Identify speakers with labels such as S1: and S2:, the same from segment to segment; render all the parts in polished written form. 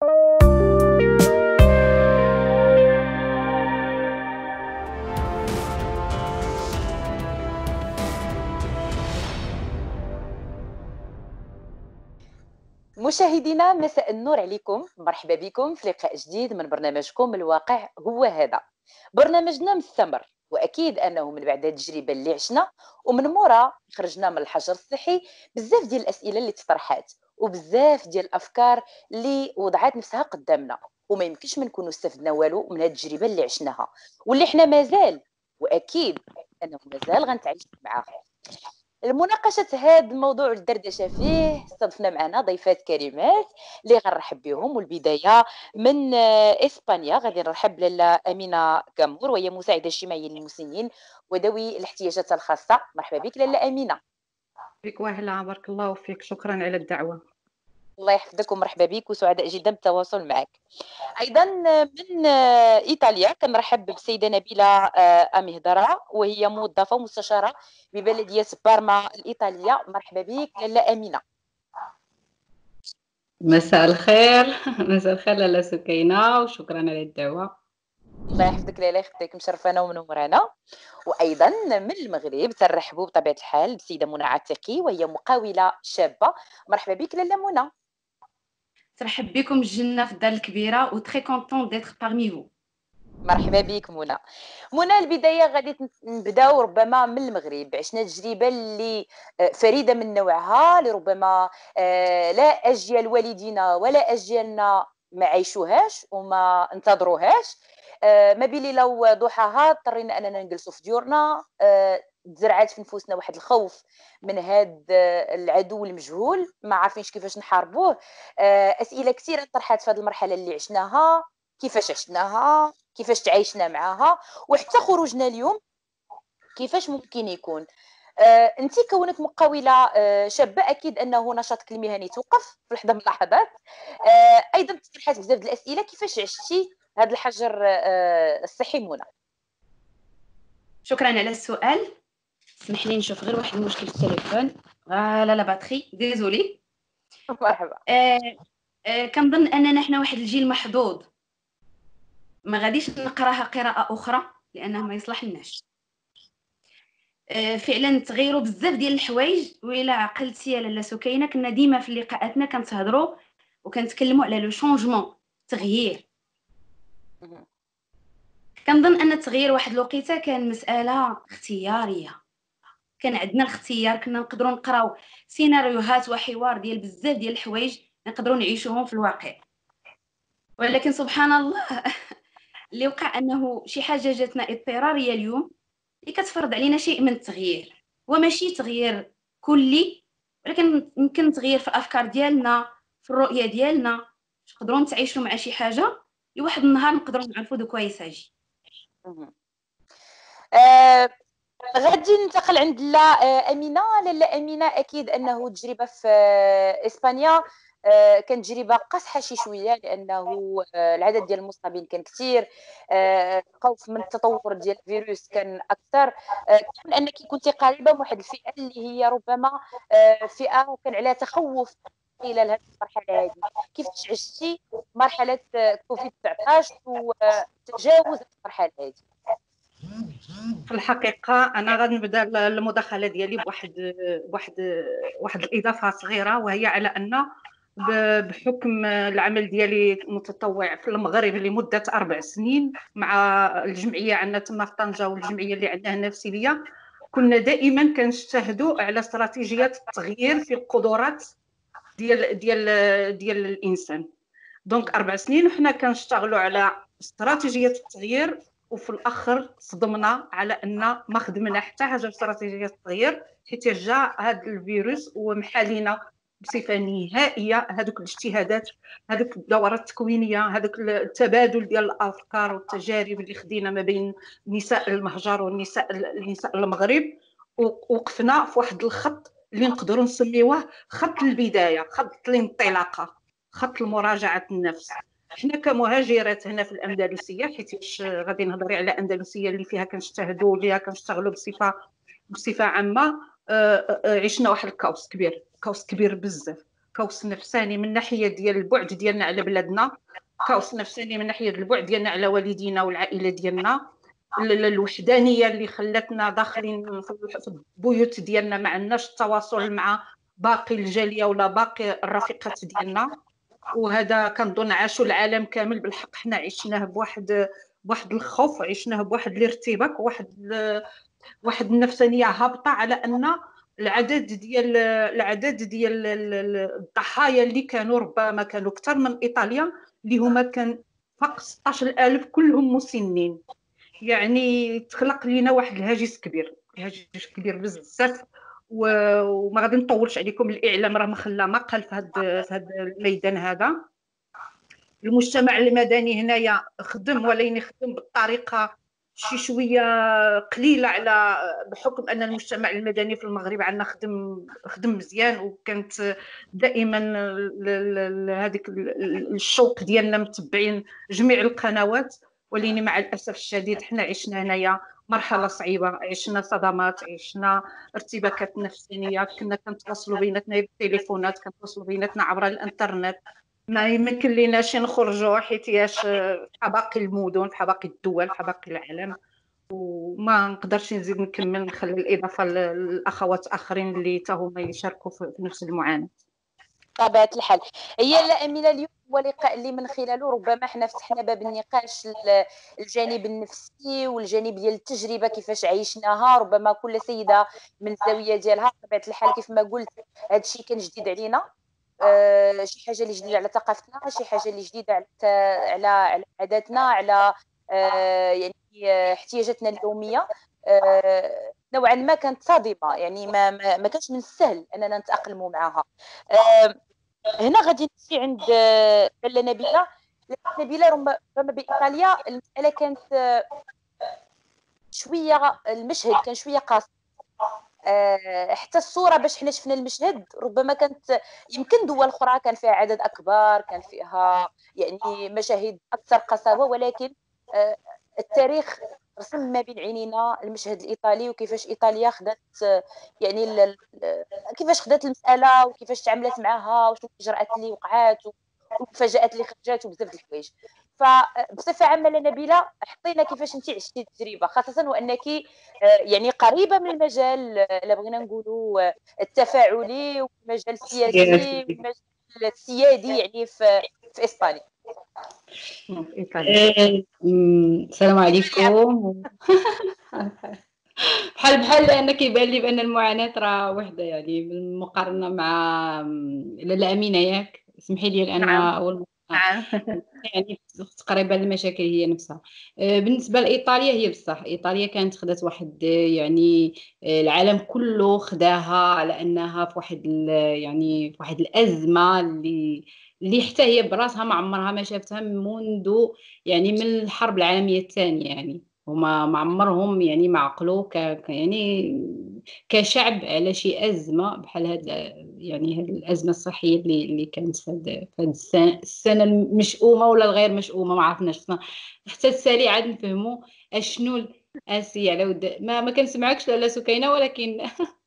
S1: مشاهدينا مساء النور عليكم، مرحبا بكم في لقاء جديد من برنامجكم الواقع هو هذا. برنامجنا مستمر، واكيد انه من بعد التجربه اللي عشنا ومن مورا خرجنا من الحجر الصحي بزاف ديال الاسئله اللي تطرحات وبزاف ديال الافكار اللي وضعت نفسها قدامنا، وما يمكنش ما نكونوا استفدنا والو من هذه التجربه اللي عشناها واللي احنا مازال واكيد انه مازال غنتعايش معاه. المناقشة هذا الموضوع الدردشة فيه استضفنا معنا ضيفات كريمات اللي غنرحب بهم، والبداية من إسبانيا غادي نرحب لاله أمينة كامور، وهي مساعدة اجتماعية للمسنين وذوي الاحتياجات الخاصة. مرحبا بك لاله أمينة.
S2: بك وهلا، بارك الله فيك، شكرا على الدعوة.
S1: الله يحفظك ومرحبا بك وسعداء جدا بالتواصل معك. ايضا من ايطاليا كنرحب بالسيده نبيله امهدره، وهي موظفه ومستشاره ببلديه بارما الايطاليه. مرحبا بك لاله امينه.
S3: مساء الخير. مساء الخير لاله سكينة، وشكرا على الدعوة.
S1: الله يحفظك لاله، يخليك، مشرفانا ومنورانا. وايضا من المغرب ترحبوا بطبيعه الحال بالسيده منى عتيقي، وهي مقاوله شابه. مرحبا بك لاله منى.
S4: ترحب بكم الجنة في الدار الكبيرة و تري كونطون ديتر بارمي فو.
S1: مرحبا بك منى. منى، البدايه غادي نبداو ربما من المغرب. عشنا تجربه اللي فريده من نوعها، لربما لا اجيال والدينا ولا اجيالنا ما عايشوهاش وما انتظروهاش. ما بين ليله وضحاها اضطرينا اننا نجلسوا في ديورنا. تزرعت في نفوسنا واحد الخوف من هذا العدو المجهول، ما عارفينش كيفاش نحاربوه. اسئله كثيره طرحت في هذه المرحله اللي عشناها، كيفاش عشناها، كيفاش تعايشنا معاها، وحتى خروجنا اليوم كيفاش ممكن يكون. انت كونك مقاوله شابه، اكيد انه نشاطك المهني توقف في لحظه من اللحظات. ايضا طرحت بزاف ديال الاسئله، كيفاش عشتي هذا الحجر الصحي منى؟
S4: شكرا على السؤال. اسمح لي نشوف غير واحد المشكل في التليفون. لا باتري ديزولي.
S1: مرحبا.
S4: كنظن اننا حنا واحد الجيل محظوظ، ما غاديش نقراها قراءه اخرى لانه ما يصلح لناش. فعلا تغيروا بزاف ديال الحوايج، وإلا عقلتي يا لاله سكينه كنا ديما في لقاءاتنا كنتهضروا وكنتكلموا على لو شونجمون، تغيير. كنظن ان التغيير واحد الوقيته كان مساله اختياريه، كان عندنا الاختيار، كنا نقدروا نقراو سيناريوهات وحوار ديال بزاف ديال الحوايج نقدروا نعيشوهم في الواقع. ولكن سبحان الله اللي وقع انه شي حاجه جاتنا اضطراريه اليوم اللي كتفرض علينا شيء من التغيير، وماشي تغيير كلي، ولكن يمكن تغيير في الافكار ديالنا، في الرؤيه ديالنا، نقدروا نتعايشوا مع شي حاجه لواحد النهار نقدروا نعرفوا دو كوا يساجي.
S1: غادي ننتقل عند لا امينه. لاله امينه، اكيد انه تجربه في اسبانيا كانت تجربه قاصحه شي شويه، لانه العدد ديال المصابين كان كثير، الخوف من التطور ديال الفيروس كان اكثر. كون انك كنتي قريبه من واحد الفئه اللي هي ربما فئه كان عليها تخوف خلال هذه المرحله هذه، كيفاش عشتي مرحله كوفيد 19 وتجاوز المرحله هذه؟
S2: في الحقيقة أنا غادي نبدا المداخلة ديالي بواحد الإضافة صغيرة، وهي على أن بحكم العمل ديالي متطوع في المغرب لمدة 4 سنين مع الجمعية عندنا تما في طنجة والجمعية اللي عندنا هنا في سيليا، كنا دائما كنجتهدوا على استراتيجيات التغيير في القدرات ديال الإنسان. دونك 4 سنين وحنا كنشتغلوا على استراتيجية التغيير، وفي الاخر صدمنا على ان ما خدمنا حتى حاجه في استراتيجيه التغيير، حيت جاء هذا الفيروس ومحى لينا بصفه نهائيه هذوك الاجتهادات، هذوك الدورات التكوينيه، هذوك التبادل ديال الافكار والتجارب اللي خدينا ما بين نساء المهجر والنساء المغرب. وقفنا في واحد الخط اللي نقدروا نسميوه خط البدايه، خط الانطلاقه، خط المراجعه النفس. حنا كمهاجرات هنا في الاندلسيه، حيت غادي نهضري على اندلسيه اللي فيها كنجتهدوا وليها كنشتغلوا بصفه عامه، عشنا واحد الكاوس كبير بزاف. كوس نفساني من ناحيه ديال البعد ديالنا على بلادنا، كوس نفساني من ناحيه البعد ديالنا على والدينا والعائله ديالنا، الوحدانيه اللي خلاتنا داخلين في البيوت ديالنا ما عندناش التواصل مع باقي الجاليه ولا باقي الرفيقات ديالنا. وهذا كنظن عاشوا العالم كامل بالحق، حنا عشناه بواحد الخوف، عشناه بواحد الارتباك، واحد النفسانيه هابطه، على ان العدد ديال الضحايا اللي كانوا ربما كانوا اكثر من ايطاليا، اللي هما كان فوق 16000 كلهم مسنين. يعني تخلق لينا واحد الهاجس كبير بزاف. وما غادي نطولش عليكم، الاعلام راه ما خلى ما قال في هذا الميدان هذا. المجتمع المدني هنايا خدم، ولكن يخدم بالطريقه شي شويه قليله، على بحكم ان المجتمع المدني في المغرب عندنا خدم مزيان، وكانت دائما هذيك الشوق ديالنا متبعين جميع القنوات. ولكن مع الاسف الشديد حنا عشنا هنايا مرحله صعيبه، عشنا صدمات، عشنا ارتباكات نفسيه، كنا كنتواصلوا بيناتنا بالتليفونات، كنتواصلوا بيناتنا عبر الانترنت، ما يمكن ليناش نخرجوا حيتياش في باقي المدن، في باقي الدول، في باقي العالم. وما نقدرش نزيد نكمل، نخلي الاضافه للاخوات اخرين اللي حتى هما يشاركوا في نفس المعاناه.
S1: طبيعة الحال. هي لا أمينة، اليوم هو لقاء اللي من خلاله ربما حنا فتحنا باب النقاش الجانب النفسي والجانب ديال التجربة كيفاش عيشناها، ربما كل سيدة من الزاوية ديالها. بطبيعة الحال كيف ما قلت هذا الشيء كان جديد علينا، شي حاجة اللي جديدة على ثقافتنا، شي حاجة اللي جديدة على عاداتنا، على يعني احتياجاتنا اليومية. نوعا ما كانت صادمة، يعني ما كانش من السهل أننا نتأقلموا معها. هنا غادي نمشي عند لاله نبيله. نبيله ربما بايطاليا المساله كانت شويه، المشهد كان شويه قاسي. حتى الصوره باش حنا شفنا المشهد ربما كانت يمكن دول اخرى كان فيها عدد اكبر، كان فيها يعني مشاهد اكثر قساوه، ولكن التاريخ رسم ما بين عينينا المشهد الايطالي، وكيفاش ايطاليا خدات يعني كيفاش خدات المساله وكيفاش تعاملت معها، وشنو الاجراءات اللي وقعات والمفاجات اللي خرجات وبزاف د الحوايج. فبصفه عامه نبيله، حطينا كيفاش انت عشتي التجربه، خاصه وانك يعني قريبه من المجال الا بغينا نقولوا التفاعلي والمجال السياسي والمجال السيادي، يعني في اسبانيا.
S3: السلام عليكم. بحال لان كيبان لي بان المعاناه راه وحده، يعني بالمقارنه مع لاله امينه. ياك اسمحي لي لان اول يعني تقريبا المشاكل هي نفسها. بالنسبه لايطاليا، هي بصح ايطاليا كانت خدات واحد يعني العالم كله خداها على انها في واحد يعني في واحد الازمه اللي حتى هي براسها ما عمرها ما شافتها منذ يعني من الحرب العالميه الثانيه. يعني هما ما عمرهم يعني ما عقلوا يعني كشعب على شي أزمة بحال هاد، يعني هاد الأزمة الصحية اللي كانت في هاد السنة المشؤومة ولا الغير مشؤومة، ما عرفناش حتى السالي عاد نفهموا اشنو الاسي على ود ما كنسمعكش لاله سكينه، ولكن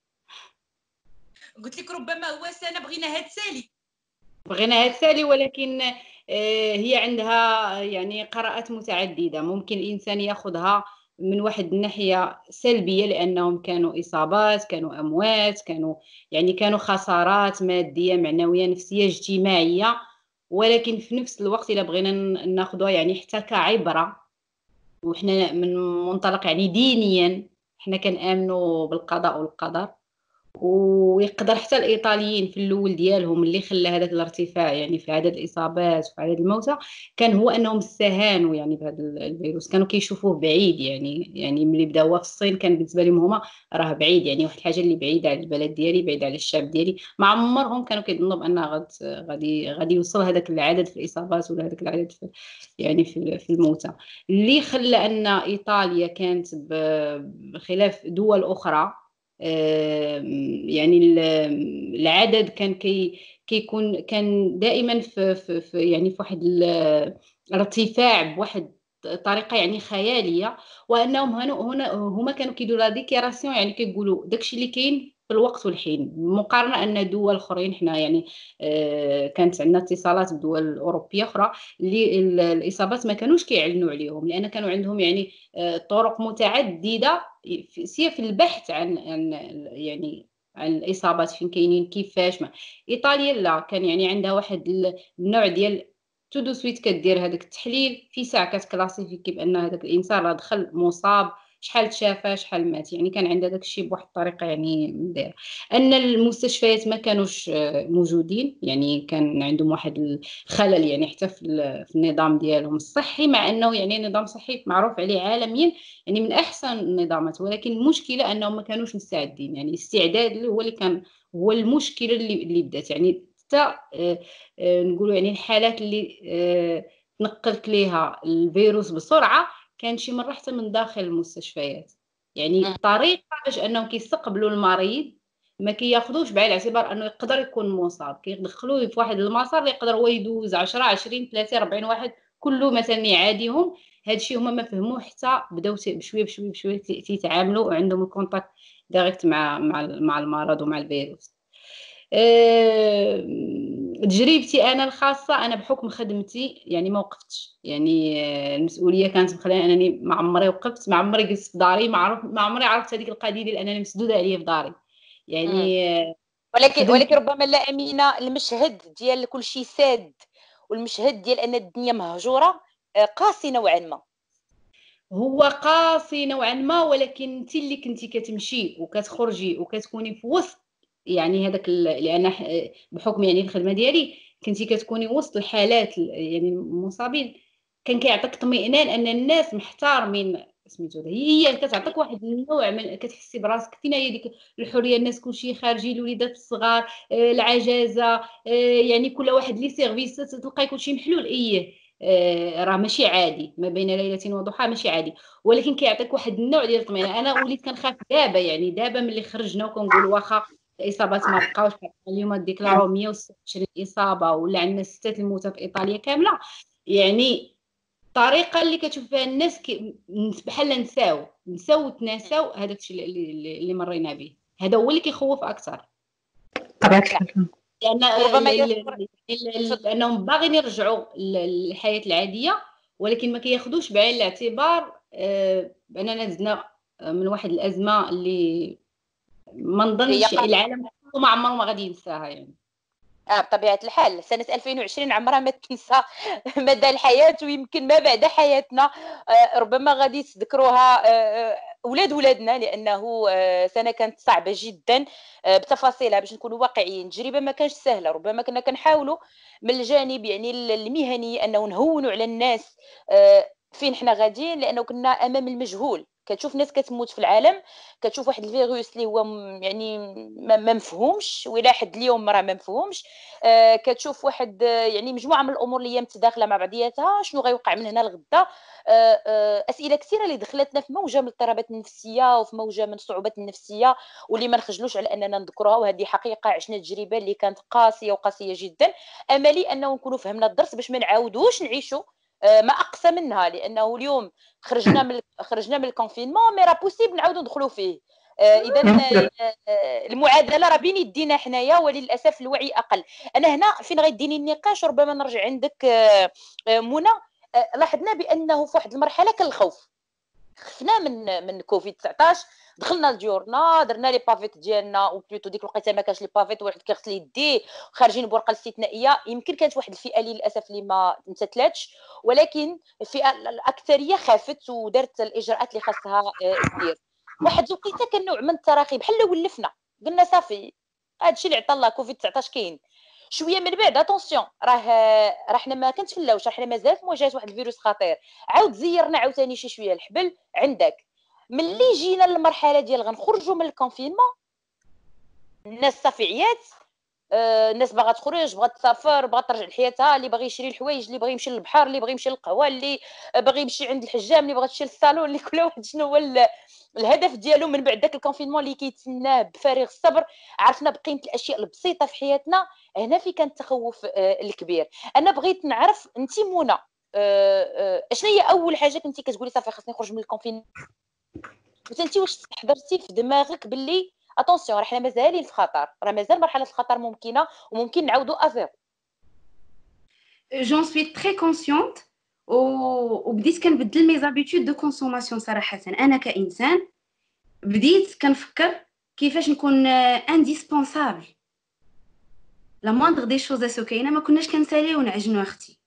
S5: قلت لك ربما هو سنه
S3: بغينا هاد سالي، ولكن هي عندها يعني قراءات متعددة. ممكن الإنسان يأخذها من واحد الناحية سلبية، لأنهم كانوا إصابات، كانوا أموات، كانوا خسارات مادية معنوية نفسية اجتماعية. ولكن في نفس الوقت إلا بغينا ناخذها يعني حتى كعبرة، وإحنا من منطلق يعني دينيا إحنا كنآمنوا بالقضاء والقدر. ويقدر حتى الايطاليين في الاول ديالهم اللي خلى هذاك الارتفاع يعني في عدد الاصابات وفي عدد الموتى كان هو انهم استهانوا يعني بهذا الفيروس، كانوا كيشوفوه بعيد. يعني ملي بداوها في الصين كان بالنسبه لهم هما راه بعيد، يعني واحد الحاجه اللي بعيده على البلد ديالي، بعيده على الشعب ديالي. ما عمرهم كانوا كيظنوا بانها غادي يوصل هذاك العدد في الاصابات ولا هذاك العدد في الموتى. اللي خلى ان ايطاليا كانت بخلاف دول اخرى يعني العدد كان كيكون كان دائما في يعني في واحد الارتفاع بواحد طريقه يعني خياليه. وانهم هنا هما كانوا كيديروا لا ديكيراسيون، يعني كيقولوا داكشي اللي كاين في الوقت والحين، مقارنه ان دول اخرين حنا يعني كانت عندنا اتصالات بدول اوروبيه اخرى اللي الاصابات ما كانوش كيعلنوا عليهم، لان كانوا عندهم يعني طرق متعدده في البحث عن يعني عن الاصابات فين كاينين كيفاش. ما ايطاليا لا، كان يعني عندها واحد النوع ديال تو دو سويت كدير هذاك التحليل في ساعه كتكلاسيفيكي بان هذاك الانسان راه دخل مصاب، شحال تشافى شحال مات، يعني كان عندها داك الشيء بواحد الطريقه يعني مدير. ان المستشفيات ما كانوش موجودين، يعني كان عندهم واحد الخلل يعني حتى في النظام ديالهم الصحي، مع انه يعني نظام صحي معروف عليه عالميا يعني من احسن النظامات، ولكن المشكله انهم ما كانوش مستعدين. يعني الاستعداد هو اللي كان هو المشكله اللي بدات يعني حتى نقولوا يعني الحالات اللي تنقلت ليها الفيروس بسرعه كان شي مره حتى من داخل المستشفيات. يعني الطريقه باش انهم كيستقبلوا المريض ما كياخذوش بعين الاعتبار انه يقدر يكون مصاب، كيدخلوه في واحد المسار اللي يقدر هو يدوز 10 20 30 40 واحد كله مثلا يعاديهم. هذا الشيء هما ما فهموه حتى بداو بشويه بشويه بشويه تيتعاملوا وعندهم الكونتاكت دايركت مع المرض ومع الفيروس. تجربتي انا الخاصه، انا بحكم خدمتي يعني ما وقفتش، يعني المسؤوليه كانت مخليني انني ما عمري وقفت، ما عمري جلست في داري، ما عمري عرفت هذيك القضيه ديال انني مسدوده عليا في داري يعني.
S1: ولكن ربما لا امينه، المشهد ديال كل شيء ساد والمشهد ديال ان الدنيا مهجوره قاسي نوعا ما.
S3: هو قاسي نوعا ما، ولكن انت اللي كنتي كتمشي وكتخرجي وكتكوني في وسط يعني هذاك لان بحكم يعني الخدمه ديالي كنتي كتكوني وسط الحالات يعني المصابين، كان كيعطيك اطمئنان ان الناس محترمين سميتو، هي كتعطيك واحد النوع من كتحسي براسك فينا هي ديك الحريه. الناس كلشي خارجين، الوليدات الصغار العجازه يعني كل واحد لي سيرفيس تلقاي كلشي محلول. راه ماشي عادي ما بين ليله وضحاها، ماشي عادي، ولكن كيعطيك واحد النوع ديال الطمانينه. انا وليت كنخاف دابا، يعني دابا ملي خرجنا وكنقولوا واخا الاصابات ما بقاوش، اليوم ديكلاراو 126 اصابه ولا عندنا 6 الموتى في ايطاليا كامله، يعني الطريقه اللي كتشوف فيها الناس بحال نساو تناساو هذاك الشيء اللي مرينا به، هذا هو اللي كيخوف اكثر.
S2: طبيعة الحال
S3: لانهم باغيين يرجعوا للحياه العاديه، ولكن ما كياخذوش بعين الاعتبار باننا زدنا من واحد الازمه اللي ما نظنش العالم كله ما عمره ما غادي ينساها يعني.
S1: بطبيعة الحال سنة 2020 عمرها ما تنسى مدى الحياة، ويمكن ما بعد حياتنا ربما غادي تذكروها أولاد ولادنا، لأنه سنة كانت صعبة جدا بتفاصيلها. باش نكونوا واقعيين، تجربة ما كانش سهلة. ربما كنا كنحاولوا من الجانب يعني المهني أنه نهونوا على الناس فين حنا غاديين، لأنه كنا أمام المجهول. كتشوف ناس كتموت في العالم، كتشوف واحد الفيروس اللي هو يعني ما مفهومش، والى حد اليوم راه ما مفهومش. كتشوف واحد يعني مجموعه من الامور اللي هي متداخله مع بعضياتها. شنو غيوقع من هنا لغدا؟ اسئله كثيره اللي دخلتنا في موجه من الاضطرابات النفسيه وفي موجه من الصعوبات النفسيه، واللي ما نخجلوش على اننا نذكرها. وهذه حقيقه عشنا تجربه اللي كانت قاسيه وقاسيه جدا. املي انه نكونوا فهمنا الدرس باش ما نعاودوش نعيشوا ما اقصى منها، لانه اليوم خرجنا من الكونفينمون، مي راه بوسيبل نعاودوا ندخلوا فيه. اذا المعادله راه بين يدينا حنايا، وللاسف الوعي اقل. انا هنا فين غيديني النقاش، ربما نرجع عندك منى. لاحظنا بانه في واحد المرحله كان الخوف، خفنا من كوفيد 19. دخلنا لديورنا، درنا لي بافيت ديالنا، او بلوتو ديك الوقيته ما كانش لي بافيت، واحد كيغسل يديه، خارجين بورقه الاستثنائيه. يمكن كانت واحد الفئه اللي للاسف اللي ما امتثلتش، ولكن الفئه الاكثريه خافت ودارت الاجراءات اللي خاصها دير. واحد الوقيته كان نوع من التراخي، بحال ولفنا قلنا صافي هادشي اللي عطا الله كوفيد 19 كاين. شويه من بعد اتونسيون، راه حنا ما كنتفلاوش، حنا مازال في مواجهه واحد الفيروس خطير. عاود زيرنا عاوتاني شي شويه الحبل عندك. ملي جينا للمرحله ديال غنخرجوا من الكونفينمون، الناس صافي عيات، الناس باغا تخرج، بغات تسافر، بغات ترجع لحياتها، اللي باغي يشري الحوايج، اللي باغي يمشي للبحر، اللي باغي يمشي للقهوه، اللي باغي يمشي عند الحجام، اللي باغي تمشي للصالون، اللي كل واحد شنو هو الهدف ديالو من بعد داك الكونفينمون اللي كيتسناه بفارغ الصبر. عرفنا بقيمه الاشياء البسيطه في حياتنا. هنا في كان التخوف الكبير. انا بغيت نعرف انت منى، اشنو هي اول حاجه كنتي كتقولي صافي خاصني نخرج من الكونفينمون؟ وانت واش حضرتي في دماغك باللي اتونسيون، راه حنا مازالين في خطر، راه مازال مرحله الخطر ممكنه وممكن نعاودوا افير.
S4: جون سوي تري كونسيونت وبديت كنبدل مي زابيتود دو كونسوماسيون صراحه. انا كانسان بديت كنفكر كيفاش نكون انديسبونسابل. لا موندغ دي شوز اسو كاينه ما كناش كنساليو ونعجنوا اختي.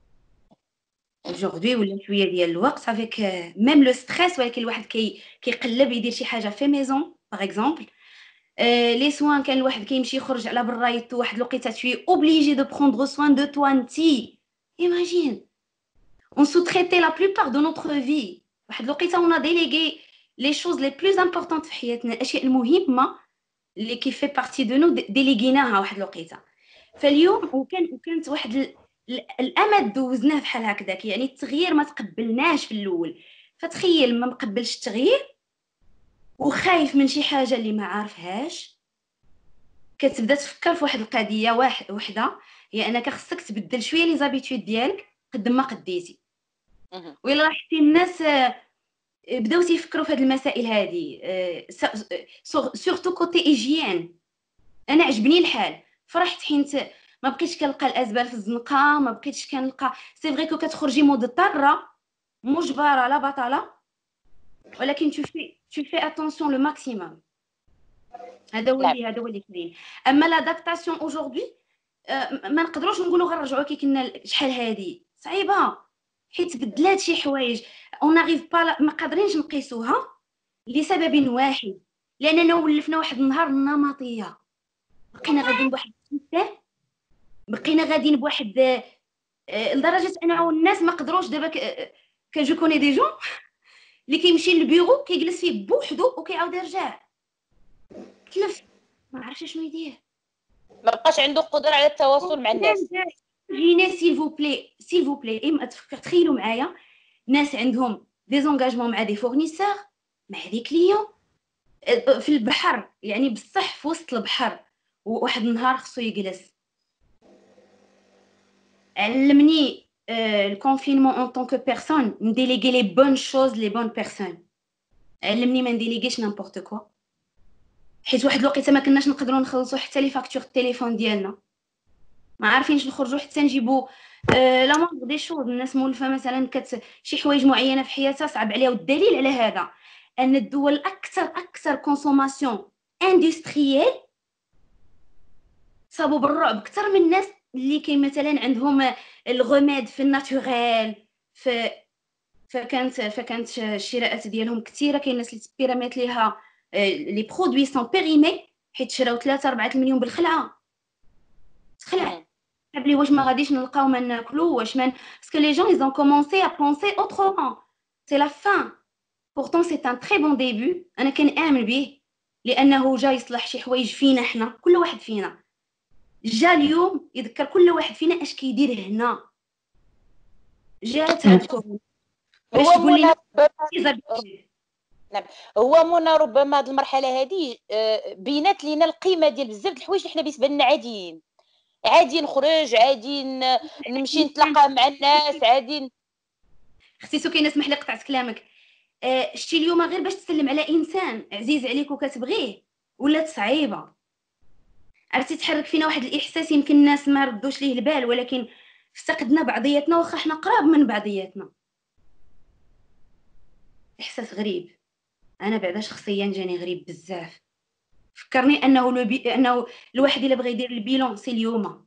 S4: aujourd'hui ولا شويه ديال الوقت افيك ميم لو ستريس، ولكن الواحد كيقلب يدير شي حاجه في ميزون باغ اكزومبل. لي سوان كان الواحد كيمشي يخرج على برا يطو واحد الوقيته توي اوبليجي دو بروندر سوان دو توا انتي. ايماجين on sous-traitait la plupart de notre vie. واحد الوقيته on a délégué les choses les plus importantes في حياتنا، الاشياء المهمه اللي كيف بارتي دو نو ديليغيناها واحد الوقيته. فاليوم وكانت واحد الامد دوزناه بحال هكذاك، يعني التغيير ما تقبلناش في الاول. فتخيل ما مقبلش التغيير وخايف من شي حاجه اللي ما عارفهاش، كتبدا تفكر في واحد القضيه وحده، هي انك خصك تبدل شويه لي زابيتود ديالك قد ما قديتي. وإلا راحتي الناس بداو تيفكروا في هذه المسائل هذه، سورتو كوتي ايجيان. انا عجبني الحال، فرحت حيت ما بقيتش كنلقى الازبال في الزنقه، ما بقيتش كنلقى سي فري كو كتخرجي مضطره مجبره لا بطاله، ولكن tu fais attention le maximum. هذا هو اللي كاين. اما لادابتاسيون اaujourd'hui ما نقدروش نقولوا غنرجعوا كي كنا شحال هذه صعيبه، حيت بدلات شي حوايج اون ناريف با، ما قادرينش نقيسوها لسبب واحد، لاننا ولفنا واحد النهار النمطيه، بقينا غاديين بواحد السيستم، بقينا غاديين بواحد لدرجه انه الناس ما قدروش دابا كنجو كوني دي جون اللي كيمشي للبيرو كيجلس فيه بوحدو وكيعاود يرجع تلف، ما عرفش شنو يدير،
S1: ما بقاش عنده قدره على التواصل مع الناس.
S4: جينا سيل فو بلي اما تفكر تخيلوا معايا ناس عندهم دي زونغاجمون مع دي فورنيسور مع دي كليون في البحر، يعني بصح في وسط البحر، وواحد النهار خصو يجلس. علمني الكونفينمون اون طونك بيرسون نديليغي لي بون شوز لي بون بيرسون، علمني ما نديليغيش نيمبورط كوا، حيت واحد الوقيته ما كناش نقدروا نخلصوا حتى لي فاكتور التليفون ديالنا، ما عارفينش نخرجوا حتى نجيبوا لا مونغ دي شوز. الناس مولفه مثلا شي حوايج معينه في حياتها صعب عليها، والدليل على هذا ان الدول اكثر كونسوماسيون اندستريال صابوا بالرعب اكثر من الناس اللي كاين مثلا عندهم الغماد في الناتوريل. فكانت الشراءات ديالهم كثيره، كاين الناس اللي بيراميت ليها لي برودوي سون بيريمي حيت شراو 3-4 المليون بالخلعه. تخلع بلي واش ما غاديش نلقاو ما ناكلو، واش من باسكو لي جون ils ont commencé à penser autrement. c'est la fin. pourtant c'est un très bon début. انا كنآمن به لانه جاي يصلح شي حوايج فينا حنا، كل واحد فينا جا اليوم يذكر كل واحد فينا اش كيدير هنا. جات هاد الكورونا باش تقول لنا
S1: نعم. هو منى ربما هذه المرحله هذه بينات لينا القيمه ديال بزاف د الحوايج اللي حنا بالنسبه لنا عادي نخرج، عادي نمشي نتلاقى مع الناس، عادي.
S4: اختي سكينه اسمح لي قطعت كلامك. شتي اليوم غير باش تسلم على انسان عزيز عليك وكتبغيه ولات صعيبه. عرفتي تحرك فينا واحد الاحساس يمكن الناس ما ردوش ليه البال، ولكن افتقدنا بعضياتنا واخا حنا قراب من بعضياتنا. احساس غريب، انا بعدا شخصيا جاني غريب بزاف. فكرني انه الواحد الا بغى يدير البيلون سي اليوم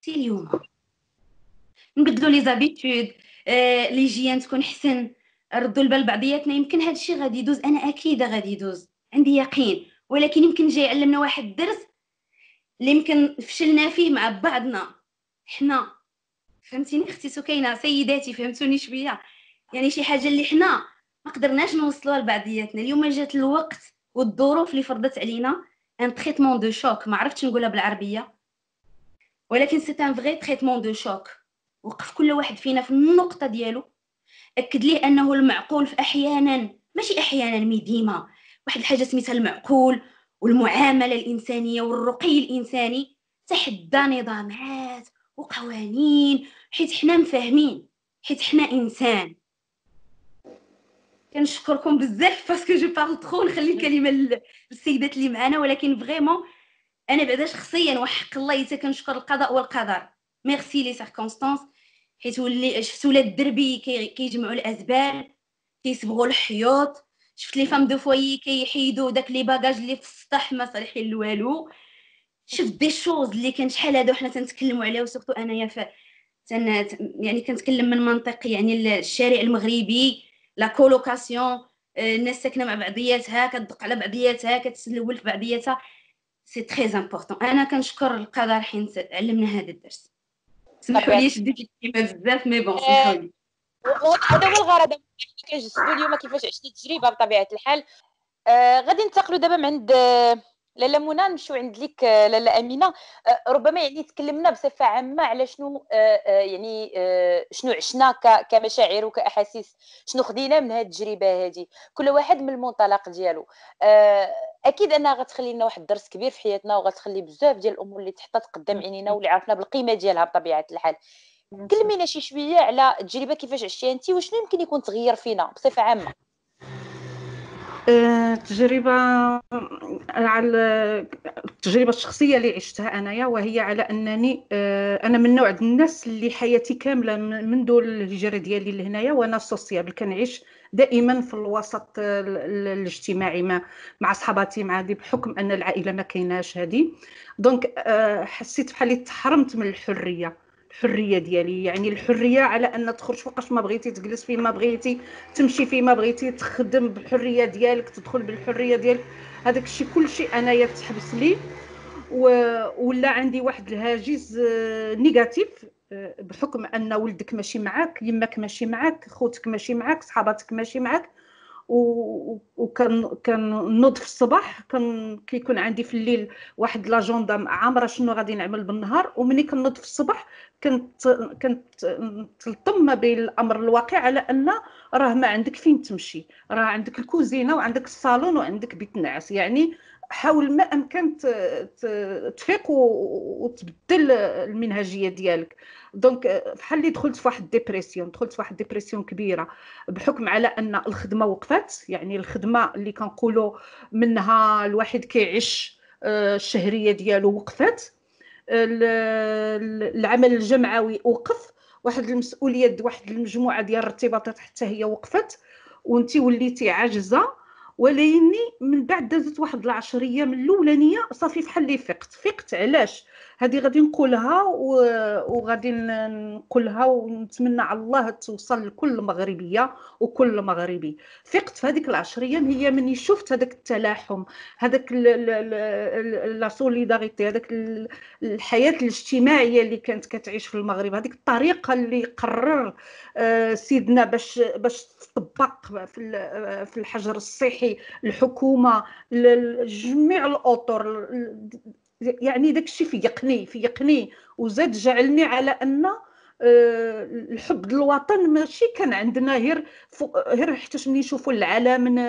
S4: نبدلوا لي زابيتود، ليجيان تكون حسن، ردوا البال بعضياتنا. يمكن هذا الشيء غادي يدوز، انا اكيده غادي يدوز، عندي يقين، ولكن يمكن جاي يعلمنا واحد الدرس اللي يمكن فشلنا فيه مع بعضنا حنا. فهمتيني اختي سكينه؟ سيداتي فهمتوني شويه؟ يعني شي حاجه اللي حنا ما قدرناش نوصلوها لبعضياتنا، اليوم جات الوقت والظروف اللي فرضت علينا ان تريتمون دو شوك. ما عرفتش نقولها بالعربيه، ولكن سي ان فري تريتمون دو شوك. وقف كل واحد فينا في النقطه ديالو، اكد ليه انه المعقول في احيانا، ماشي احيانا مي ديما، واحد الحاجه سميتها المعقول والمعامله الانسانيه والرقي الانساني تحدى نظامات وقوانين، حيت حنا مفاهمين، حيت حنا انسان. كنشكركم بزاف باسكو جو بارل ترو. نخلي الكلمه للسيدات اللي معنا، ولكن فريمون انا بعدا شخصيا وحق الله حتى كنشكر القضاء والقدر. ميرسي لي سيركونستانس، حيت شفت ولاد الدربي كيجمعوا الازبال، كيصبغوا الحيوط، شفت لي فام دو فوي كيحيدوا داك لي باجاج اللي في السطح ما صالحين لوالو، شفت دي شوز اللي كان شحال هادو حنا تنتكلموا عليها. وسورتو انايا يعني كنتكلم من منطق يعني الشارع المغربي، لا كولوكاسيون، الناس ساكنه مع بعضياتها، كتدق على بعضياتها، كتسلول في بعضياتها، سي تري امبورطون. انا كنشكر القدر حيت علمنا هذا الدرس. سمحوا لي شديت الكلمه بزاف، مي بون سمحوا لي.
S1: هذا هو الغرض، كنجسدوا اليوم كيفاش عشتي التجربه بطبيعه الحال. غادي ننتقلوا دابا من عند لاله منى، نمشيو عند ليك لاله امينه. ربما يعني تكلمنا بصفه عامه على شنو يعني شنو عشنا كمشاعر وكاحاسيس، شنو خدينا من هذه التجربه هذه، كل واحد من المنطلق ديالو. اكيد انها غتخلي لنا واحد الدرس كبير في حياتنا، وغتخلي بزاف ديال الامور اللي تحطات قدام عينينا واللي عرفنا بالقيمه ديالها بطبيعه الحال. كلمينا شي شويه على التجربه كيفاش عشتيها انت، وشنو يمكن يكون تغير فينا بصفه عامه.
S2: تجربة على التجربة الشخصية اللي عشتها أنايا، وهي على أنني أنا من نوع الناس اللي حياتي كاملة منذ الهجرة ديالي لهنايا وأنا سوسيابل، كنعيش دائما في الوسط الاجتماعي مع صحباتي، مع دي، بحكم أن العائلة ما كايناش هذه. دونك حسيت بحالي تحرمت من الحرية ديالي، يعني الحريه على ان تخرج فوقاش ما بغيتي، تجلس فين ما بغيتي، تمشي فين ما بغيتي، تخدم بالحريه ديالك، تدخل بالحريه ديالك. هذاك الشيء كل شيء انايا تحبس لي، ولا عندي واحد الهاجس نيجاتيف، بحكم ان ولدك ماشي معاك، يماك ماشي معاك، خوتك ماشي معاك، صحاباتك ماشي معاك. وكان نوض في الصباح، كيكون عندي في الليل واحد لاجوندا عامره شنو غادي نعمل بالنهار، ومني كنوض في الصباح كنت تلطم ما بين الامر الواقع على ان راه ما عندك فين تمشي، راه عندك الكوزينه وعندك الصالون وعندك بيت النعاس. يعني حاول ما امكن تفيق وتبدل المنهجيه ديالك. دونك بحال اللي دخلت في واحد ديبرسيون كبيره، بحكم على ان الخدمه وقفت. يعني الخدمه اللي كنقولوا منها الواحد كيعيش الشهريه ديالو وقفت، العمل الجمعوي وقف، واحد المسؤوليه واحد المجموعه ديال الارتباطات حتى هي وقفت، وانت وليتي عاجزه. ولكني من بعد دازت واحد العشر ايام الاولانيه صافي بحال اللي فقت. علاش؟ هذه غادي نقولها وغادي نقولها ونتمنى على الله توصل لكل مغربيه وكل مغربي. فقت في هذيك العشر ايام هي مني شفت هذاك التلاحم، هذاك لا سوليداريتي، هذاك الحياه الاجتماعيه اللي كانت كتعيش في المغرب، هذيك الطريقه اللي قرر سيدنا باش تطبق في الحجر الصحي، الحكومه، جميع الاطر. يعني داك الشيء فيقني وزاد جعلني على ان الحب للوطن ماشي كان عندنا غير حتى ملي نشوفوا العلم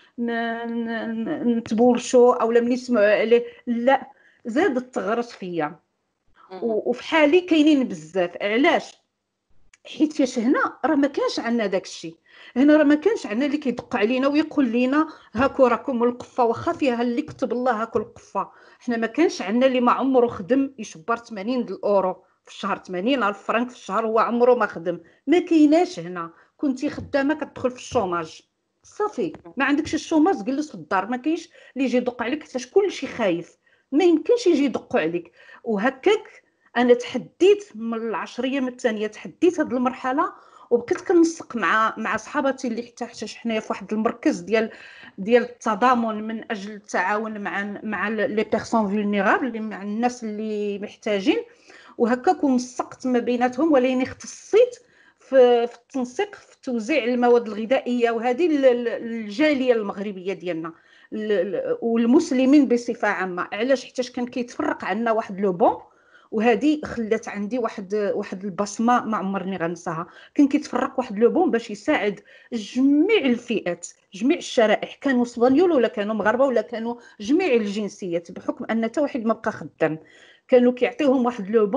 S2: نتبورشو او ملي نسمعوا عليه، لا، زاد تغرس فيا. وفي حالي كاينين بزاف. علاش؟ حيت هنا راه ما كانش عندنا داك الشيء، هنا راه ما كانش عندنا اللي كيدق علينا ويقول لنا هاكو راكم القفه، واخا فيها اللي كتب الله هاكو القفه. حنا ما كانش عندنا اللي ما عمره خدم يشبر 80 اورو في الشهر، 80,000 فرنك في الشهر، هو عمره ما خدم. ما كايناش هنا. كنتي خدامه كتدخل في الشوماج صافي، ما عندكش الشوماج جلس في الدار، ما كاينش اللي يجي يدق عليك حيت كلشي خايف، ما يمكنش يجي يدقوا عليك. وهكاك انا تحديت من العشريه من الثانيه، تحديت هذه المرحله، وبقيت كنسق مع صحاباتي اللي حتى حنايا في واحد المركز ديال التضامن من اجل التعاون مع لي بيرسون فولنيرابل، مع الناس اللي محتاجين. وهكاك ونسقت ما بيناتهم، ولكن اختصيت في التنسيق في توزيع المواد الغذائيه، وهذه الجاليه المغربيه ديالنا والمسلمين بصفه عامه. علاش؟ حيت كان كيتفرق عندنا واحد لو بون، وهذه خلات عندي واحد البصمه ما عمرني غنساها. كان كيتفرق واحد لو بون باش يساعد جميع الفئات، جميع الشرائح، كانوا سبانيول ولا كانوا مغاربه ولا كانوا جميع الجنسيات، بحكم ان حتى واحد ما بقى خدام. كانوا كيعطيوهم واحد لو بون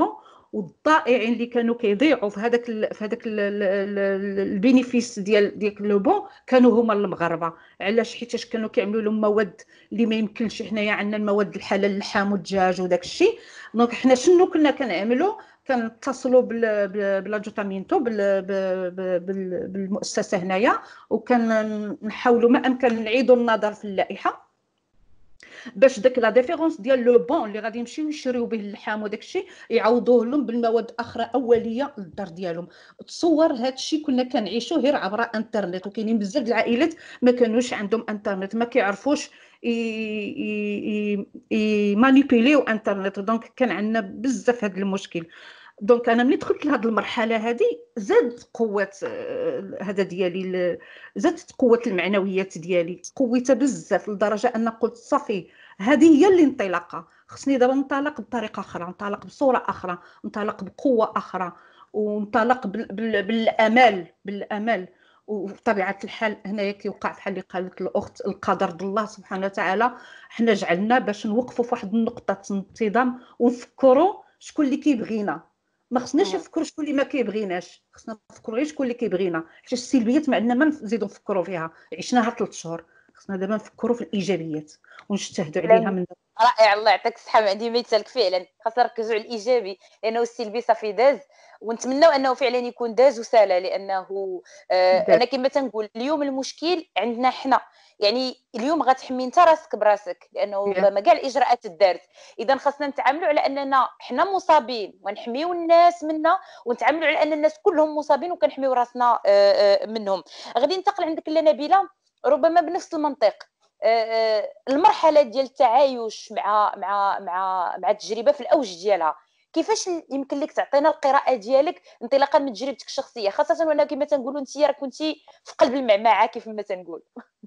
S2: والضائعين اللي كانوا كيضيعوا في هذاك البينيفيس ديال لو بون كانوا هما المغاربه. علاش؟ حيتاش كانوا كيعملوا لهم مواد اللي ما يمكنش. حنايا عندنا المواد الحلال، اللحم والدجاج وداك الشيء. دونك حنا شنو كنا كنعملوا؟ كنتصلوا بالاجوتامينتو بالمؤسسه هنايا، وكنحاولوا ما امكن نعيدوا النظر في اللائحه باش داك لا ديفيرونس ديال لو بون اللي غادي يمشيو يشريو به اللحم وداك الشيء يعوضوه لهم بالمواد اخرى اوليه للدار ديالهم. تصور هذا الشيء كنا كنعيشوه غير عبر انترنت، وكاينين بزاف د العائلات ما كانوش عندهم انترنت، ما كيعرفوش مانيبيليو انترنت. دونك كان عندنا بزاف هذا المشكل. دونك انا ملي دخلت لهاد المرحله هذه زاد قوه هذا ديالي، زادت قوه المعنويات ديالي، قويتها بزاف لدرجه ان قلت صافي هذه هي الانطلاقه. خصني دابا ننطلق بطريقه اخرى، ننطلق بصوره اخرى، ننطلق بقوه اخرى، وننطلق بالامال. وبطبيعه الحال هنايا كيوقع بحال اللي قالت الاخت القدر د الله سبحانه وتعالى. حنا جعلنا باش نوقفوا في واحد النقطه انتظام ونفكروا شكون اللي كيبغينا. ما خصناش نفكروا شكون اللي ما كيبغيناش، خصنا نفكروا غير شكون اللي كيبغينا. حيت السلبيات ما عندنا ما نزيدوا نفكروا فيها، عشناها 3 شهور. خصنا دابا نفكروا في الايجابيات ونجتهدوا عليها من
S1: رائع. الله يعطيك الصحه. ما عندي ما يتسالك فعلا. خاصنا نركزوا على الايجابي، لانه السلبي صافي داز، ونتمنوا انه فعلا يكون داز وسالا. لانه انا كما تنقول اليوم المشكل عندنا حنا. يعني اليوم غتحمي انت راسك براسك، لانه ربما كاع الاجراءات الدارت. اذا خاصنا نتعاملوا على اننا حنا مصابين ونحميو الناس منا، ونتعاملوا على ان الناس كلهم مصابين وكنحميو راسنا منهم. غادي ننتقل عندك لنبيله، ربما بنفس المنطق. المرحله ديال التعايش مع التجربه في الاوج ديالها، كيفاش يمكن لك تعطينا القراءه ديالك انطلاقا من تجربتك الشخصيه، خاصه وانا كما تنقولوا انت راه كنتي في قلب المعمعه كيف ما تنقول.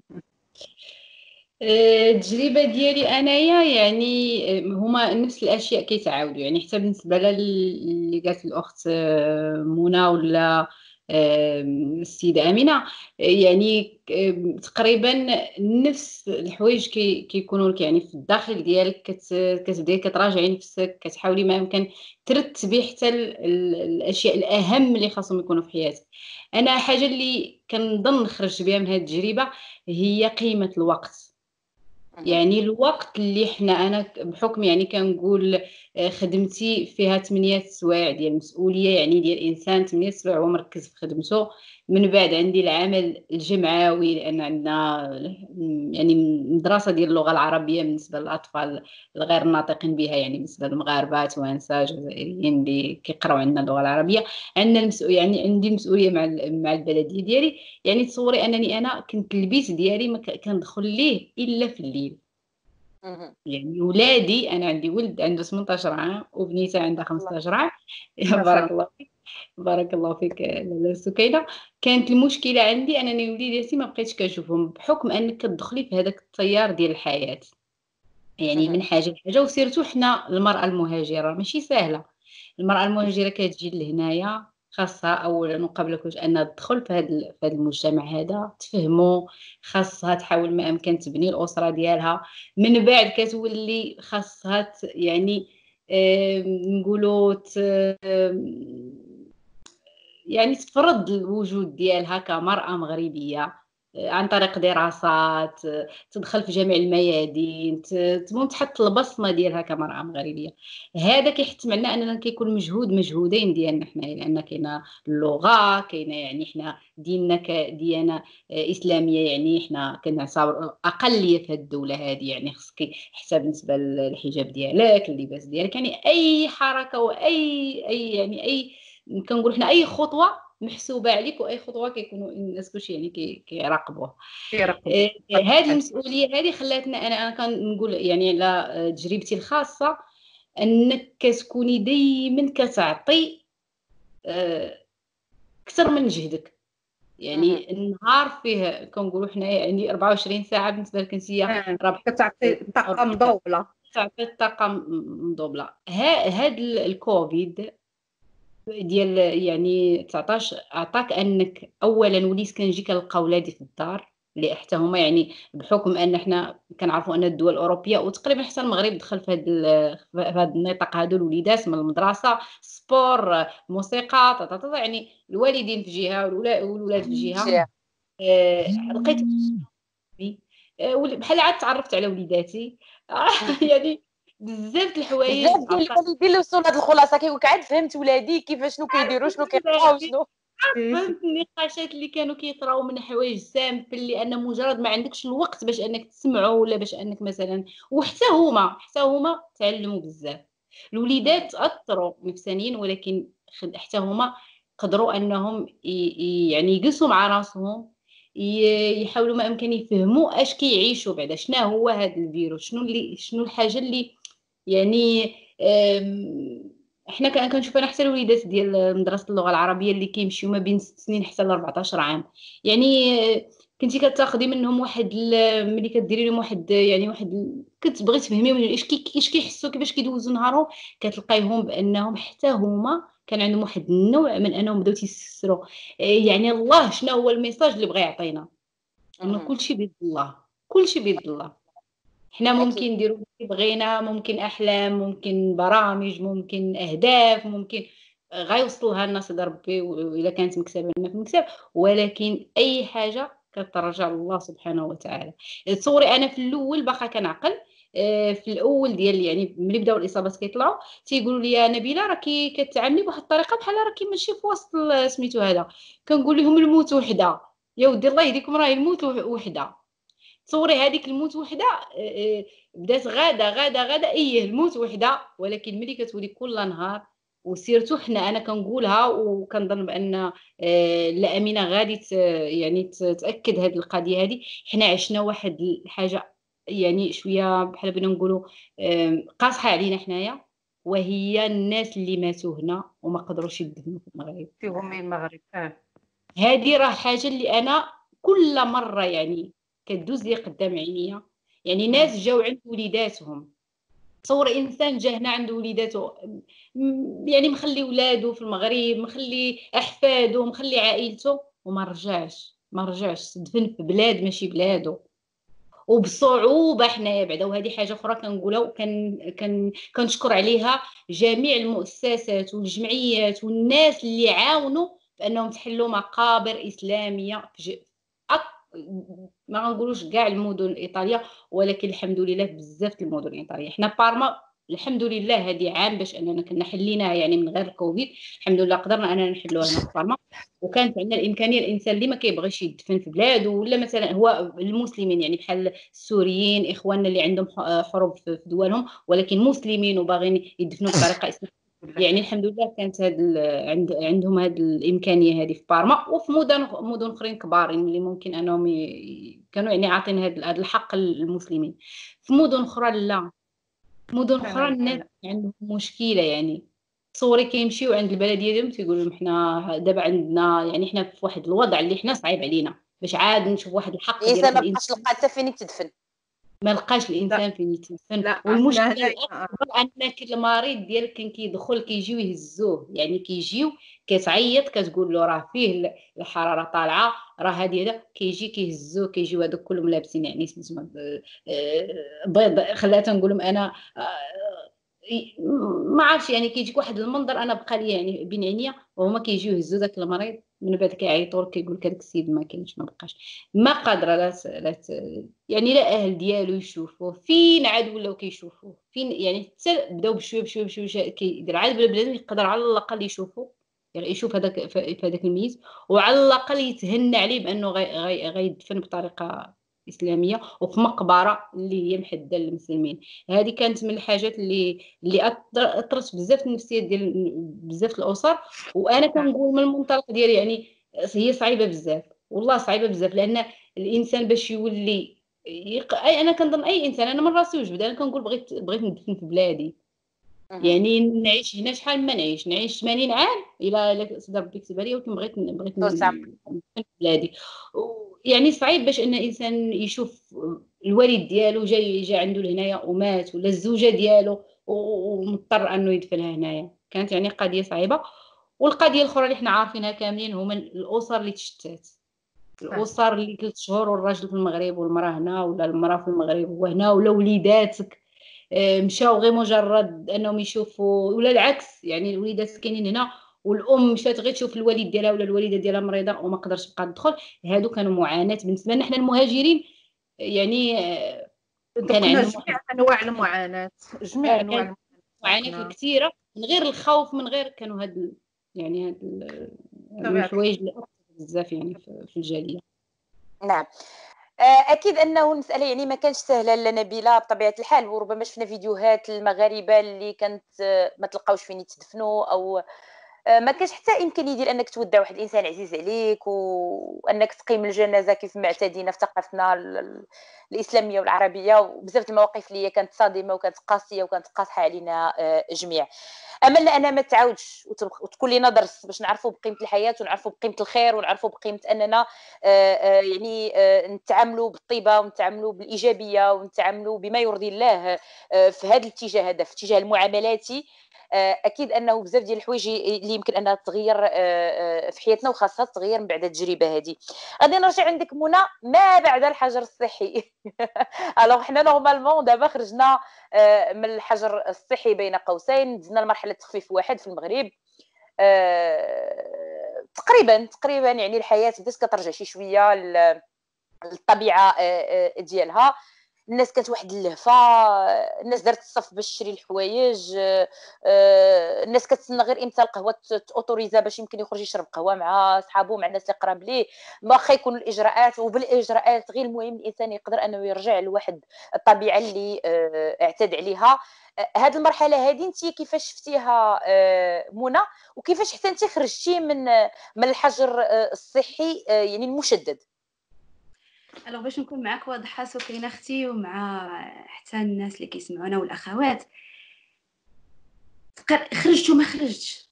S3: التجربه ديالي انايا يعني هما نفس الاشياء كيتعاودوا، يعني حتى بالنسبه اللي قالت الاخت منى ولا السيده امينه، يعني تقريبا نفس الحوايج كيكونوا لك يعني في الداخل ديالك. كتبداي كتراجعي نفسك، كتحاولي ما يمكن ترتبي حتى الاشياء الاهم اللي خاصهم يكونوا في حياتك. انا حاجه اللي كنظن خرجت بها من هذه التجربه هي قيمه الوقت. يعني الوقت اللي انا بحكم يعني كنقول خدمتي فيها 8 سوايع ديال المسؤوليه، يعني ديال الانسان 8 سوايع هو مركز في خدمته. من بعد عندي العمل الجمعوي، لان عندنا يعني مدرسه ديال اللغه العربيه بالنسبه للاطفال الغير ناطقين بها، يعني بالنسبه للمغاربه توانسه جزائريين اللي كيقراو عندنا اللغه العربيه. عندنا يعني عندي المسؤوليه مع البلديه ديالي. يعني تصوري انني انا كنت البيت ديالي ما كندخل ليه الا في الليل. يعني ولادي، انا عندي ولد عنده 18 عام وبنيته عندها 15 عام. بارك الله فيك، بارك الله فيك لاله سكينه. كانت المشكله عندي انني وليداتي ما بقيتش كنشوفهم، بحكم انك كتدخلي في هذاك التيار ديال الحياه، يعني من حاجه لحاجه. وسيرتو حنا المراه المهاجره ماشي سهله. المراه المهاجره كتجي لهنايا خاصها اولا وقبل كل شيء انها تدخل في هذا المجتمع هذا، تفهمو، خاصها تحاول ما امكن تبني الاسره ديالها. من بعد كتولي خاصها يعني نقولوا يعني تفرض الوجود ديالها كمراه مغربيه عن طريق دراسات، تدخل في جميع الميادين، تمون تحط البصمه ديالها كمراه مغربيه. هذا كيحتم علينا اننا كيكون مجهودين ديالنا حنايا، لان كاينه اللغه، كاينه يعني حنا ديننا كديانه اسلاميه، يعني حنا كنعتبر اقليه في هذه الدوله هذه. يعني خصك حتى بالنسبه للحجاب ديالك، اللباس ديالك، يعني اي حركه واي يعني اي كنقول حنا اي خطوه محسوبه عليك، واي خطوه كيكونوا الناس كلشي يعني كيراقبوها. هذه المسؤوليه هذه خلاتنا انا كنقول يعني على تجربتي الخاصه انك كتكوني دائما كتعطي اكثر من جهدك. يعني النهار فيه كنقولوا حنايا يعني 24 ساعه بالنسبه لك انت راه
S2: كتعطي الطاقه مضوبله،
S3: تعطي الطاقه مضوبله. هاد الكوفيد ديال يعني 19 عطاك انك اولا وليت كنجي كنلقى ولادي في الدار، اللي حتى هما يعني بحكم ان احنا كنعرفوا ان الدول الاوروبيه وتقريبا حتى المغرب دخل في هذا النطاق، هادو الوليدات من المدرسه سبور موسيقى يعني الوالدين في جهه والولاد في جهه. لقيت بحال عاد تعرفت على وليداتي يعني بزاف د الحوايج
S1: بزاف ديال الوالدين اللي وصلوا لهاد الخلاصه كيقول لك عاد فهمت ولادي كيفاش شنو كيديروا شنو كيقراو شنو.
S3: فهمت النقاشات اللي كانوا كيطراو من حوايج سامبل، لان مجرد ما عندكش الوقت باش انك تسمعوا ولا باش انك مثلا، وحتى هما تعلموا بزاف. الوليدات اثروا نفسانيا، ولكن حتى هما قدروا انهم يعني يجلسوا مع راسهم، يحاولوا ما امكن يفهموا اش كيعيشوا بعدا، شنو هو هذا الفيروس، شنو الحاجه اللي يعني احنا كنشوف انا حتى الوليدات ديال مدرسه اللغه العربيه اللي كيمشيو ما بين 6 سنين حتى ل 14 عام، يعني كنتي كتاخدي منهم ملي كديري لهم كتبغي تفهميهم اش كيحسوا كيفاش كيدوزوا نهارهم، كتلقايهم بانهم حتى هما كان عندهم واحد النوع من انهم بداو تيسروا يعني الله شنو هو الميساج اللي بغى يعطينا، انه كلشي بيد الله، كلشي بيد الله. حنا ممكن نديرو اللي بغينا، ممكن احلام، ممكن برامج، ممكن اهداف، ممكن غيوصلها لنا سيدي ربي واذا كانت مكتبه لنا في المكتب، ولكن اي حاجه كترجع لله سبحانه وتعالى. تصوري انا في الاول باقا كنعقل في الاول ديال يعني ملي بداو الاصابات كيطلعوا تيقولوا لي يا نبيله راكي كتعاملي بواحد الطريقه بحال راكي ماشي في وسط سميتو هذا، كنقول لهم الموت وحده، يا ودي الله يهديكم راه الموت وحده. تصوري هذيك الموت وحده بدات غاده ايه الموت وحده، ولكن ملي كتولي كل نهار وسيرتو انا كنقولها وكنظن بان لا امينه غادي يعني تاكد هذه القضيه هذه، حنا عشنا واحد الحاجه يعني شويه بحال بغينا نقولوا قاصحه علينا حنايا، وهي الناس اللي ماتوا هنا وما قدروش يدفنوا في المغرب
S2: فيهم المغرب.
S3: هذه راه حاجه اللي انا كل مره يعني كدوز لي قدام عينيا، يعني ناس جاو عند وليداتهم، تصور انسان جا هنا عند وليداته يعني مخلي ولادو في المغرب، مخلي احفاده، مخلي عائلته، وما رجعش دفن في بلاد ماشي بلادو وبصعوبه حنايا بعدا. وهذه حاجه اخرى كنقولها كنشكر عليها جميع المؤسسات والجمعيات والناس اللي عاونوا بانهم تحلوا مقابر اسلاميه في ما غنقولوش كاع المدن الايطاليه، ولكن الحمد لله بزاف المدن الايطاليه. حنا بارما الحمد لله هذه عام باش اننا كنا حليناها يعني من غير الكوفيد، الحمد لله قدرنا اننا نحلوها هنا في بارما، وكانت عندنا الامكانيه. الانسان اللي ما كيبغيش يدفن في بلاده ولا مثلا هو المسلمين يعني بحال السوريين اخواننا اللي عندهم حروب في دولهم ولكن مسلمين وباغيين يدفنوا بطريقه اسلاميه، يعني الحمد لله كانت عندهم هذه الامكانيه هذه في بارما، وفي مدن اخرين كبارين اللي ممكن انهم كانوا يعني عاطين هذا الحق للمسلمين. في مدن اخرى لا، مدن اخرى الناس عندهم مشكله، يعني تصوري كيمشيو عند البلديه ديالهم تيقولوا لهم حنا دابا عندنا يعني حنا في واحد الوضع اللي حنا صعيب علينا باش عاد نشوف واحد الحق ديال
S1: الانسان ما بقاش لقى حتى فين تدفن،
S3: ما لقاش الانسان فين يتدفن. والمشكل الاكبر انك المريض ديالك كان كيدخل كيجيو يهزوه، يعني كيجيو كتعيط كتقول له راه فيه الحراره طالعه راه هذا كيجي كيهزوه، كيجيو هذوك كلهم لابسين يعني سميتو بيض، خلاتها نقول لهم انا ما عرفتش يعني كيجيك واحد المنظر انا بقى لي يعني بين عينيا وهما كيجيو يهزوا داك المريض من بعد كيعيطوا كيقول لك هذاك السيد ما كاينش ما بقاش ما قادره يعني لا اهل ديالو يشوفوه فين عاد ولاو كيشوفوه فين، يعني حتى بداو بشويه كيدير عاد بنادم يقدر على الاقل يشوفوه يعني يشوف هذاك في هذاك الميت وعلى الاقل يتهنى عليه بانه غيدفن بطريقه اسلاميه وفي مقبره اللي هي محدده للمسلمين. هذه كانت من الحاجات اللي اثرت بزاف النفسيه ديال بزاف الاسر. وانا كنقول من المنطلق ديالي يعني هي صعيبه بزاف والله صعيبه بزاف، لان الانسان باش يولي انا كنظن اي انسان انا من راسي وجبد انا كنقول بغيت ندفن في بلادي، يعني نعيش هنا شحال ما نعيش 80 عام الى سيدي ربي كتبها لي، ولكن بغيت ندفن في بلادي. يعني صعيب باش ان انسان يشوف الوالد ديالو جا عنده لهنايا ومات، ولا الزوجه ديالو ومضطر انه يدفنها هنايا، كانت يعني قضيه صعيبه. والقضيه الاخرى اللي حنا عارفينها كاملين هما الاسر اللي تشتات، الاسر اللي 3 شهور والراجل في المغرب والمراه هنا، ولا المراه في المغرب هو هنا، ولا وليداتك مشاو غير مجرد انهم يشوفوا، ولا العكس يعني الوليدات كاينين هنا والام مشات غير تشوف الوالد ديالها ولا الوالده ديالها مريضه وما قدرش تبقى تدخل. هادو كانوا معاناه بالنسبه لنا حنا المهاجرين، يعني كان
S2: ذقنا
S3: عندهم
S2: جميع انواع المعاناه، جميع انواع
S3: كان معاناه
S2: المعاناه.
S3: كثيره، من غير الخوف، من غير كانوا يعني من
S2: طبيعة
S3: الحوايج اللي اثرت بزاف يعني في الجاليه.
S1: نعم. اكيد انه المساله يعني ما كانش سهله لنبيله بطبيعه الحال، وربما شفنا فيديوهات المغاربه اللي كانت ما تلقاوش فين يتدفنوا، او ما كانش حتى امكانيه ديال انك تودع واحد الانسان عزيز عليك وانك تقيم الجنازه كيف ما اعتدينا في ثقافتنا الاسلاميه والعربيه. وبزاف المواقف اللي هي كانت صادمه وكانت قاسيه وكانت قاصحه علينا جميع. امل انها ما تعاودش وتكون لنا درس باش نعرفوا بقيمه الحياه ونعرفوا بقيمه الخير ونعرفوا بقيمه اننا يعني نتعاملوا بالطيبه ونتعاملوا بالايجابيه ونتعاملوا بما يرضي الله في هذا الاتجاه، هذا في اتجاه المعاملاتي. اكيد انه بزاف ديال الحوايج اللي يمكن انها تغير في حياتنا، وخاصه تغير من بعد التجربه هذه. غادي نرجع عندك منى، ما بعد الحجر الصحي. الوغ حنا نورمالمون دابا خرجنا من الحجر الصحي بين قوسين، دزنا لمرحله تخفيف واحد في المغرب. تقريبا يعني الحياه بدات كترجع شي شويه للطبيعه ديالها. الناس كانت واحد اللهفه، الناس دارت الصف باش تشري الحوايج، الناس كتسنى غير امتى القهوه اوتوريزا باش يمكن يخرج يشرب قهوه مع صحابو، مع الناس اللي قراب ليه، واخا يكون الاجراءات وبالاجراءات غير المهم الانسان يقدر انه يرجع لواحد الطبيعه اللي اعتاد عليها. هذه المرحله هذه انت كيفاش شفتيها منى، وكيفاش حتى انت خرجتي من الحجر الصحي يعني المشدد؟
S4: الوغ باش نكون معاك واضحه سكينه اختي ومع حتى الناس اللي كيسمعونا والاخوات، خرجت وما خرجتش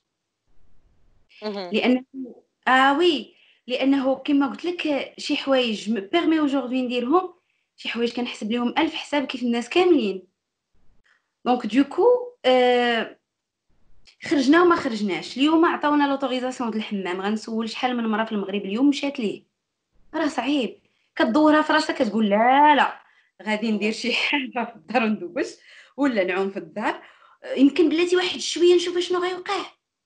S4: لانه وي، لانه كما قلت لك شي حوايج بيرمي اوجوردي نديرهم، شي حوايج كنحسب لهم 1000 حساب كيف الناس كاملين. دونك دوكو خرجنا وما خرجناش. اليوم عطاونا لوتوريزاسيون ديال الحمام، غنسول شحال من مره في المغرب اليوم مشات ليه، راه صعيب كدورها في راسك كتقول لا غادي ندير شي حاجه في الدار ندوش ولا نعوم في الدار، يمكن بلاتي واحد شويه نشوف شنو غيوقع.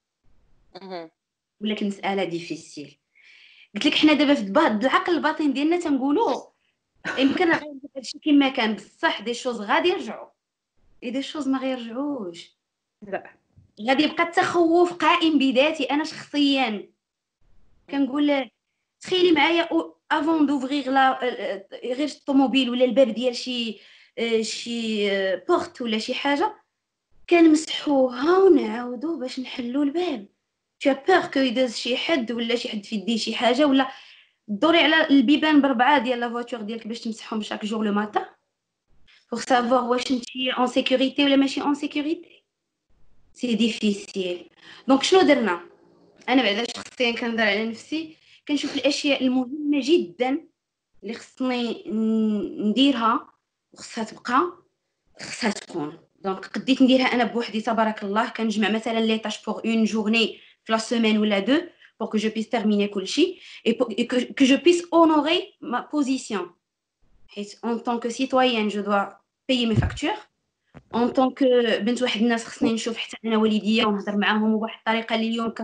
S4: ولكن مساله ديفيسيل. قلت لك حنا دابا في العقل الباطن ديالنا تنقولوا يمكن راه غير هادشي كما كان، بصح دي شوز غادي يرجعوا، دي شوز ما غيرجعوش.
S2: لا
S4: غادي يبقى التخوف قائم بذاتي. انا شخصيا كنقول تخيلي معايا افون دوفغيغ لا غير الطوموبيل ولا الباب ديال شي بورت ولا شي حاجه، كنمسحوها ونعاودو باش نحلو الباب. tu as peur que يدوز شي حد ولا شي حد في يديه شي حاجه، ولا دوري على البيبان بربعه ديال لا فواتور ديالك باش تمسحهم شاك جور لو ماتان pour savoir واش نتي en sécurité ولا ماشي en sécurité. سي ديفيسيل. دونك شنو درنا؟ انا بعدا شخصيا كنهضر على نفسي، كنشوف الاشياء المهمه جدا اللي خصني نديرها وخصها تبقى، خصها تكون. دونك قديت نديرها انا بوحدي تبارك الله. كنجمع مثلا لي طاش بور اون جورني في لا سيمين ولا دو pour que je puisse terminer كلشي et que je puisse honorer ma position. حيت en tant que citoyenne je dois payer mes factures. en tant que بنت واحد الناس خصني نشوف حتى انا والديا ونهضر معاهم بواحد الطريقه اللي اليوم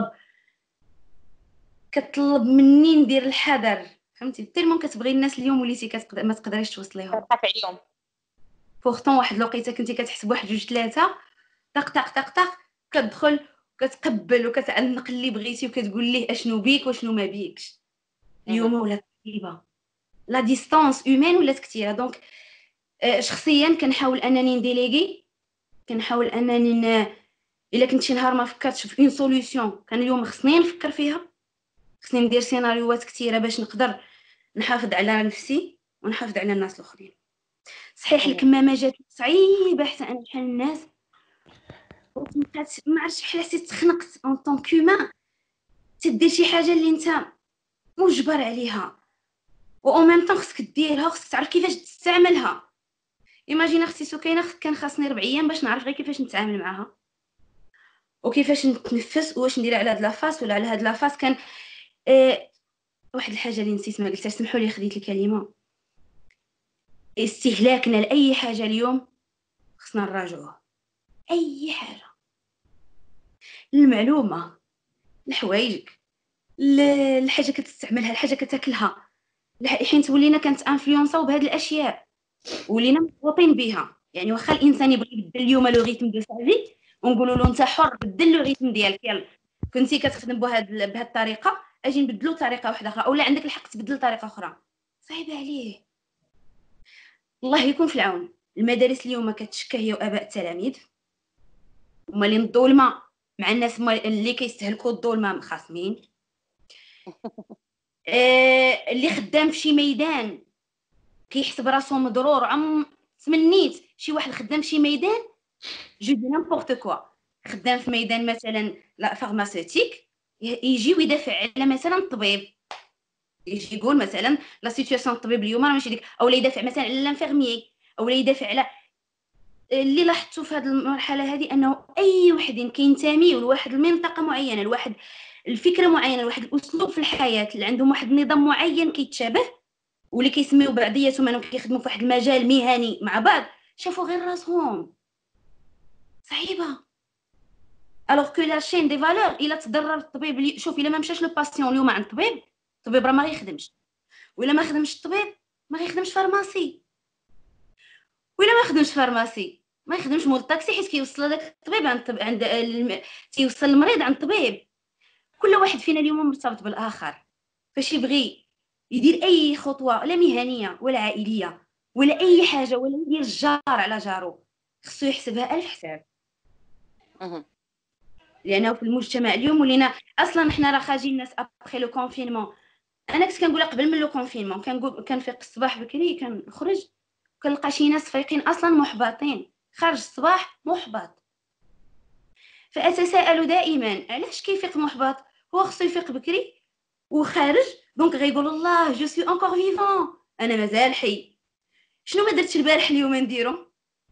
S4: كتطلب مني ندير الحذر. فهمتي؟ تيرمون كتبغي الناس اليوم وليتي ما تقدريش توصليهم.
S1: كتخاف عليهم.
S4: بورتون واحد الوقيته كنتي كتحسب واحد جوج ثلاثه طق طق طق طق كتدخل وكتقبل وكتعنق اللي بغيتي وكتقول ليه اشنو بيك وشنو ما بيكش. اليوم ولات صعيبه، لا ديستانس هيومين ولات كثيره. دونك شخصيا كنحاول انني نديليغي، كنحاول انني الا كنت شي نهار ما فكرتش في اون سوليوشن كان اليوم خصني نفكر فيها، خصني ندير سيناريوهات كثيره باش نقدر نحافظ على نفسي ونحافظ على الناس الاخرين. صحيح الكمامه جات صعيبه حتى انا بحال الناس، وبقات ما عرفتش بحال حسيت تخنقت اون طون كومان تدير شي حاجه اللي انت مجبر عليها، و او ميم طون خصك ديرها، خصك تعرف كيفاش تستعملها. ايماجينا اختي سكينه كان خاصني 4 ايام باش نعرف غير كيفاش نتعامل معها وكيفاش نتنفس واش ندير على هاد لافاس ولا على هاد لافاس. كان واحد الحاجه اللي نسيت ما قلتهاش، سمحوا لي خديت الكلمه. استهلاكنا لاي حاجه اليوم خصنا نراجعوه. اي حاجه، المعلومه، لحوايجك، الحاجه كتستعملها، الحاجه كتاكلها، حين ولينا كانت انفلونساو بهاد الاشياء، ولينا مرتبطين بها. يعني واخا الانسان يبغي يبدل اليوم لو ريتم دو سافي ونقولوا له انت حر بدل لو ريتم ديالك، يلا كنتي كتخدم بهاد الطريقه اجي نبدلو طريقه واحده اخرى، اولا عندك الحق تبدل طريقه اخرى. صعيب عليه. الله يكون في العون. المدارس اليوم كتشكى هي واباء التلاميذ، هما اللي نضوا الماء مع الناس اللي كيستهلكوا الضوء الماء مخاصمين. اللي خدام في شي ميدان كيحسب راسو مضرور. تمنيت شي واحد خدام في شي ميدان جو دي نيمبورط كوا، خدام في ميدان مثلا لا فارماسيوتيك، يجي ويدافع على مثلا الطبيب، يجي يقول مثلا لا سيتوياسيون الطبيب اليوم راه ماشي ديك، او لا يدافع مثلا على الانفيرميي، او لا يدافع على اللي لاحظتوا في هذه المرحله هذه انه اي وحد كينتمي لواحد المنطقه معينه، لواحد الفكره معينه، لواحد الاسلوب في الحياه، اللي عندهم واحد النظام معين كيتشابه، واللي كيسميو بعضياتهم انهم كيخدموا في واحد المجال مهني مع بعض، شافوا غير راسهم. صعيبه. الوغ كو لا شين دي فالور الا تضرر الطبيب شوف الا ما مشاش لو باسيون اليوم عند الطبيب راه ما غيخدمش، وإلا ما خدمش الطبيب ما غيخدمش فارماسي، وإلا ما خدمش فارماسي ما يخدمش مول الطاكسي، حيت كيوصل داك الطبيب عند تيوصل المريض عند الطبيب. كل واحد فينا اليوم مرتبط بالاخر، فاش يبغي يدير اي خطوه لا مهنيه ولا عائليه ولا اي حاجه ولا يدير الجار على جارو، خصو يحسبها 1000 حساب. لانه في المجتمع اليوم ولينا اصلا حنا راه خارجين الناس ابخي لو كونفينمون. انا كنت كنقول قبل من لو كونفينمون كنفيق الصباح بكري كنخرج كنلقى شي ناس فايقين اصلا محبطين، خارج الصباح محبط. فاتساءل دائما علاش كيفيق محبط، هو خصو يفيق بكري وخارج دونك غيقول الله جو سوي انكور فيفون، انا مازال حي. شنو ما درتش البارح اليوم نديرو؟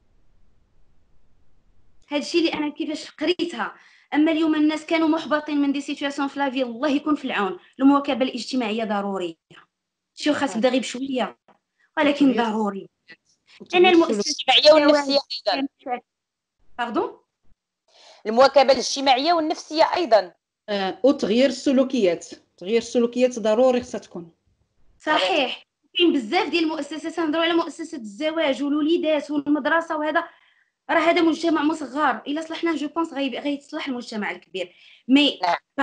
S4: هادشي اللي انا كيفاش قريتها. اما اليوم الناس كانوا محبطين من دي سيتوياسيون في لافي، الله يكون في العون. المواكبه الاجتماعيه ضروريه، شو خاص بدا غير بشويه ولكن ضروري. انا المؤسسه
S1: الاجتماعيه والنفسيه ايضا.
S4: باردون،
S1: المواكبه الاجتماعيه والنفسيه ايضا.
S2: وتغيير السلوكيات، تغيير السلوكيات ضروري خصها تكون.
S4: صحيح. كاين بزاف ديال المؤسسات، نهضروا على مؤسسه الزواج والوليدات والمدرسه، وهذا راه هذا مجتمع مصغر. الا صلحناه جو بونس غيتصلح المجتمع الكبير. مي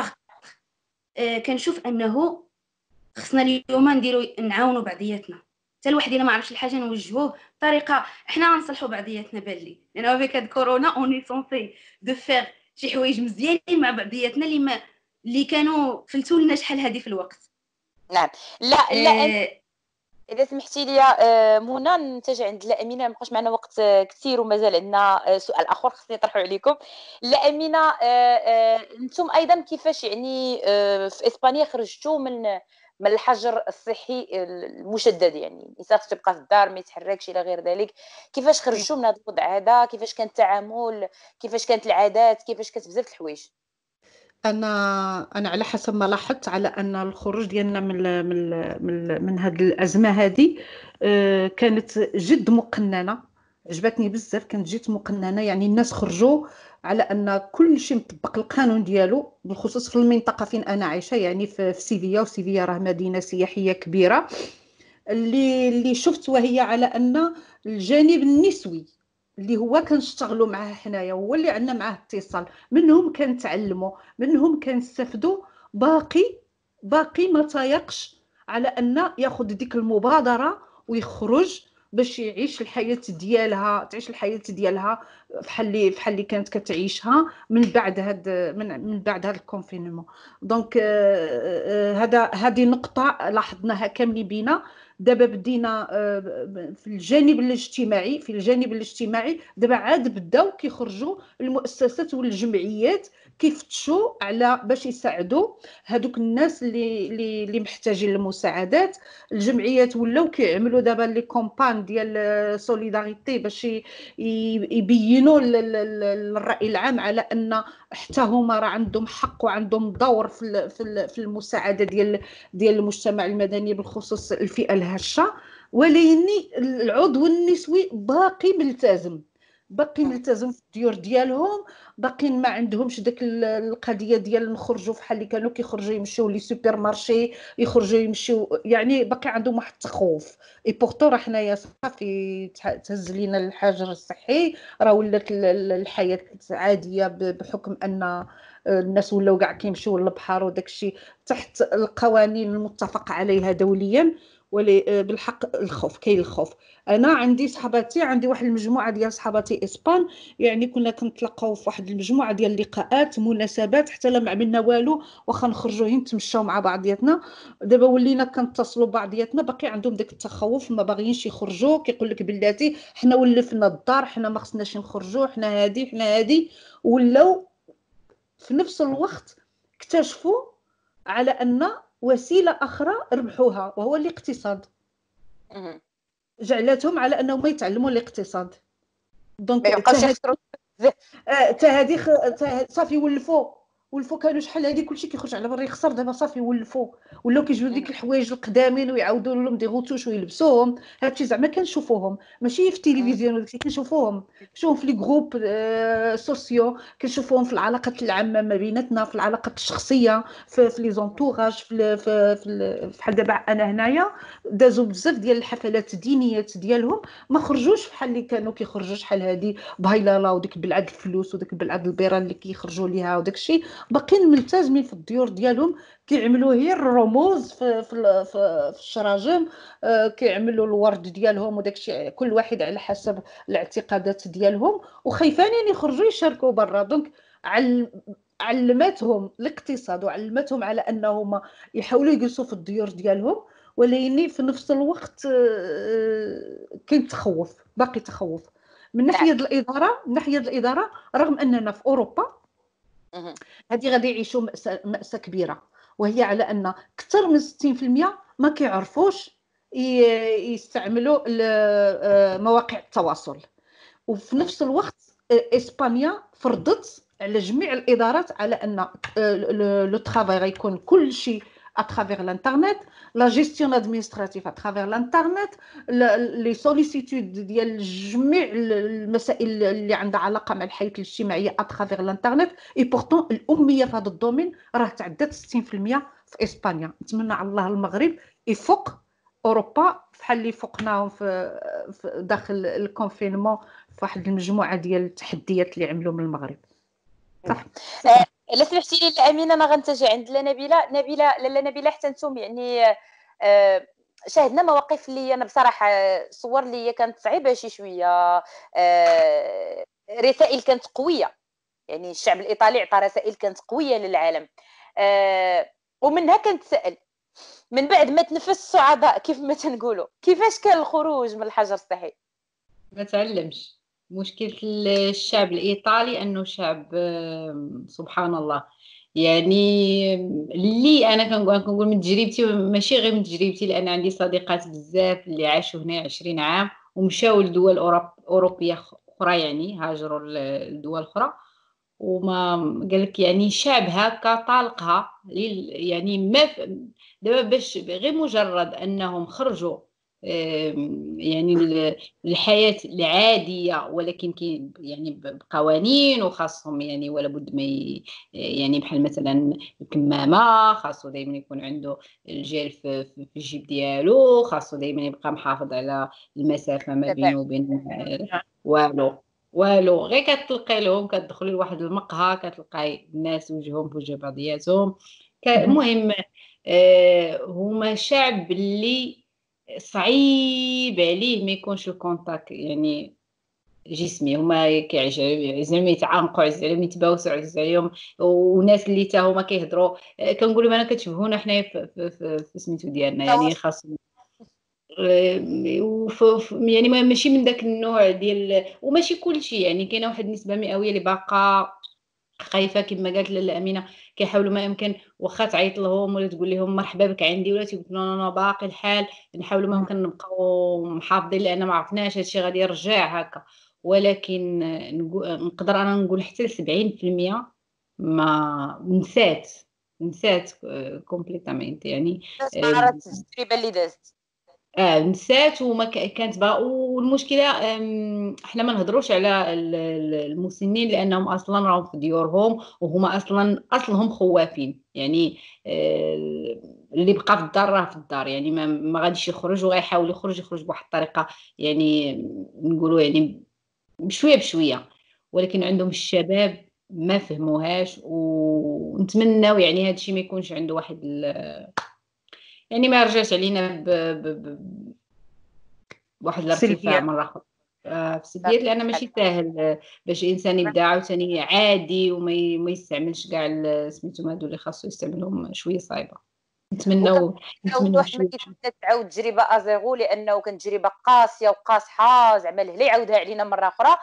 S4: كنشوف انه خصنا اليوم نعاونوا بعضياتنا. حتى الواحد الا ما عرفش الحاجه نوجهوه بطريقه حنا نصلحوا بعضياتنا. باللي لانه فيك هاد كورونا اوني سونسي دو فير شي حوايج مزيانين مع بعضياتنا اللي كانوا فلتوا لنا شحال هذه في الوقت.
S1: نعم. لا اذا سمحتي لي منى ننتجع عند لا امينه، مابقاش معنا وقت كثير ومازال عندنا سؤال اخر خصني نطرحه عليكم. لا امينه، انتم ايضا كيفاش يعني في اسبانيا خرجتوا من الحجر الصحي المشدد، يعني الانسان خصو يبقى في الدار ما يتحركش الى غير ذلك، كيفاش خرجتوا من هذا الوضع هذا؟ كيفاش كان التعامل؟ كيفاش كانت العادات؟ كيفاش كانت بزاف الحوايج؟
S2: انا على حسب ما لاحظت على ان الخروج ديالنا من هذه الازمه هذه كانت جد مقننه، عجبتني بزاف، كانت جد مقننه. يعني الناس خرجوا على ان كل شيء مطبق القانون ديالو، بالخصوص في المنطقه فين انا عايشه، يعني في سيفيا. وسيفيا راه مدينه سياحيه كبيره. اللي شفت وهي على ان الجانب النسوي اللي هو كنشتغلوا معاه حنايا هو اللي عندنا معاه اتصال، منهم كنتعلموا، منهم كنستافدوا. باقي ما تايقش على ان ياخذ ديك المبادره ويخرج باش يعيش الحياه ديالها، تعيش الحياه ديالها بحال اللي كانت كتعيشها من بعد هذا الكونفينمون. دونك هذه نقطه لاحظناها كاملين بينا. دابا بدينا في الجانب الاجتماعي دابا عاد بداو كيخرجوا المؤسسات والجمعيات كيفتشوا على باش يساعدوا هذوك الناس اللي محتاجين للمساعدات. الجمعيات ولاو كيعملوا دابا لي كومبان ديال سوليداريتي باش يبينوا للرأي العام على ان حتى هما راه عندهم حق وعندهم دور في المساعده ديال المجتمع المدني بالخصوص الفئه الهشه. ولكن العضو النسوي باقي ملتزم في الديور ديالهم، باقيين ما عندهمش داك القضيه ديال نخرجوا بحال اللي كانوا كيخرجوا يمشيو لي سوبر مارشي، يخرجوا يمشيو، يعني باقي عندهم واحد التخوف. اي بورتو راه حنايا صافي تهز لينا الحجر الصحي، راه ولات الحياه عاديه بحكم ان الناس ولاو كاع كيمشيو للبحر وداك الشيء تحت القوانين المتفق عليها دوليا. ولي بالحق الخوف، كاين الخوف. انا عندي صحباتي، عندي واحد المجموعه ديال صحباتي اسبان، يعني كنا كنتلاقاو في واحد المجموعه ديال اللقاءات مناسبات، حتى لا ما عملنا والو واخا نخرجوا نتمشاو مع بعضياتنا. دابا ولينا كنتصلوا بعضياتنا، باقي عندهم داك التخوف، ما باغيينش يخرجوا، كيقول لك بلاتي حنا ولفنا الدار، حنا ما خصناش نخرجوا، حنا هادي. ولاو في نفس الوقت اكتشفوا على ان وسيله اخرى ربحوها وهو الاقتصاد، جعلتهم على انهم ما يتعلموا الاقتصاد. دونك هذه صافي ولفوا كانوا شحال هذه كلشي كيخرج على برا يخسر، دابا صافي ولاو كيجيو ديك الحوايج القدامين ويعاودوا لهم دي غوتوش ويلبسوهم. هادشي زعما كنشوفوهم ماشي في التلفزيون وداكشي، كنشوفوهم في لي جروب سوسيو، كنشوفوهم في العلاقات العامه ما بيناتنا، في العلاقات الشخصيه، في لي زونطوراج، في بحال دابا انا هنايا دازوا بزاف ديال الحفلات الدينيات ديالهم، ما خرجوش بحال اللي كانوا كيخرجوا شحال هادي بهايلالا وديك بلعاد الفلوس وديك بلعاد البيران اللي كيخرجوا ليها وداك الشيء. باقيين ملتزمين في الديور ديالهم، كيعملوا غير الرموز في الشراجم، كيعملوا الورد ديالهم وداك الشيء، كل واحد على حسب الاعتقادات ديالهم، وخايفين يخرجوا يشاركوا برا. دونك علمتهم الاقتصاد وعلمتهم على انهم يحاولوا يجلسوا في الديور ديالهم، ولكن في نفس الوقت كاين تخوف، باقي تخوف من ناحيه الاداره. رغم اننا في اوروبا هذه غادي يعيشوا مأساة كبيره، وهي على ان اكثر من 60% ما كيعرفوش يستعملوا مواقع التواصل. وفي نفس الوقت اسبانيا فرضت على جميع الادارات على ان لو ترافاي غيكون كل شيء اترافيغ الانترنت، لا جيستيون ادمينستراتيف اترافيغ الانترنت، لي سوليسيتود ديال جميع المسائل اللي عندها علاقه مع الحياه الاجتماعيه اترافيغ الانترنت. اي بورتون الاميه في هذا الدومين راه تعدات 60% في اسبانيا. نتمنى على الله المغرب يفوق اوروبا بحال اللي فوقناهم في داخل الكونفينمون في واحد المجموعه ديال التحديات اللي عملوا من المغرب. صح.
S1: لا سمحتي لي الامينه، انا غنتجه عند نبيله حتى نتوما. يعني شاهدنا مواقف اللي انا بصراحه صور لي كانت صعيبه شي شويه، رسائل كانت قويه، يعني الشعب الايطالي عطى رسائل كانت قويه للعالم، ومنها كنتسائل من بعد ما تنفس الصعداء كيف ما تنقولوا، كيفاش كان الخروج من الحجر الصحي؟
S3: ما تعلمش. مشكلة الشعب الإيطالي أنه شعب سبحان الله، يعني اللي أنا كنقول من تجربتي، ماشي غير من تجربتي، لأن عندي صديقات بزاف اللي عاشوا هنا 20 عام ومشاو لدول أوروبية أخرى، يعني هاجروا لدول أخرى، وما قالك يعني شعب هكا طالقها يعني ما دابا باش غير مجرد أنهم خرجوا يعني الحياة العادية، ولكن يعني بقوانين وخاصهم، يعني ولا بد ما يعني بحال مثلا الكمامة خاصو دائما يكون عنده الجل في الجيب ديالو، خاصو دائما يبقى محافظ على المسافة ما بينه وبين والو غير كتلقي لهم كتدخلي لواحد المقهى كتلقاي الناس وجههم بوجه بعضياتهم. المهم هما شعب اللي صعيب عليه ما يكونش الكونتاكت يعني جسمي، هما كيعجبهم يتعانقوا، عزالهم يتباوسوا عليهم، وناس اللي حتى هما كيهضروا كنقولوا انا كتشبهونا حنايا في سميتو ديالنا، يعني خاص يعني ماشي من داك النوع ديال، وماشي كلشي، يعني كاينه واحد النسبه مئويه اللي باقا خايفه كما قالت لاله امينه، كيحاولوا ما يمكن واخا تعيط لهم ولا تقول لهم مرحبا بك عندي، ولا تيقول لا انا باقي الحال، نحاولوا ما يمكن نبقاو محافظين لان ما عرفناش هادشي غادي يرجع هكا. ولكن نقدر انا نقول حتى ل 70% ما نسات كومبليتامنت يعني.
S1: الناس ما عرفتش التجربه اللي دازت.
S3: نسات وما كانت بقى. والمشكله احنا ما نهضروش على المسنين لانهم اصلا راهم في ديورهم وهما اصلهم خوافين، يعني اللي بقى في الدار راه في الدار، يعني ما غاديش يخرج، وغيحاول يخرج بواحد الطريقه يعني نقولوا يعني بشويه بشويه. ولكن عندهم الشباب ما فهموهاش، ونتمناو يعني هذا الشيء ما يكونش عنده واحد يعني ما يرجعش علينا بواحد الارتفاع
S2: سلبيات.
S3: مره اخرى في السلبيات، لان ماشي ساهل باش الانسان يبدا عاوتاني عادي وما يستعملش كاع سميتو هادو اللي خاصو يستعملهم، شويه صعيبه. نتمناو
S1: الواحد ما
S3: شويه
S1: كيتمنى تعاود تجربه ازيرو، لانه كانت تجربه قاسيه وقاصحه، زعما الهلا يعاودها علينا مره اخرى.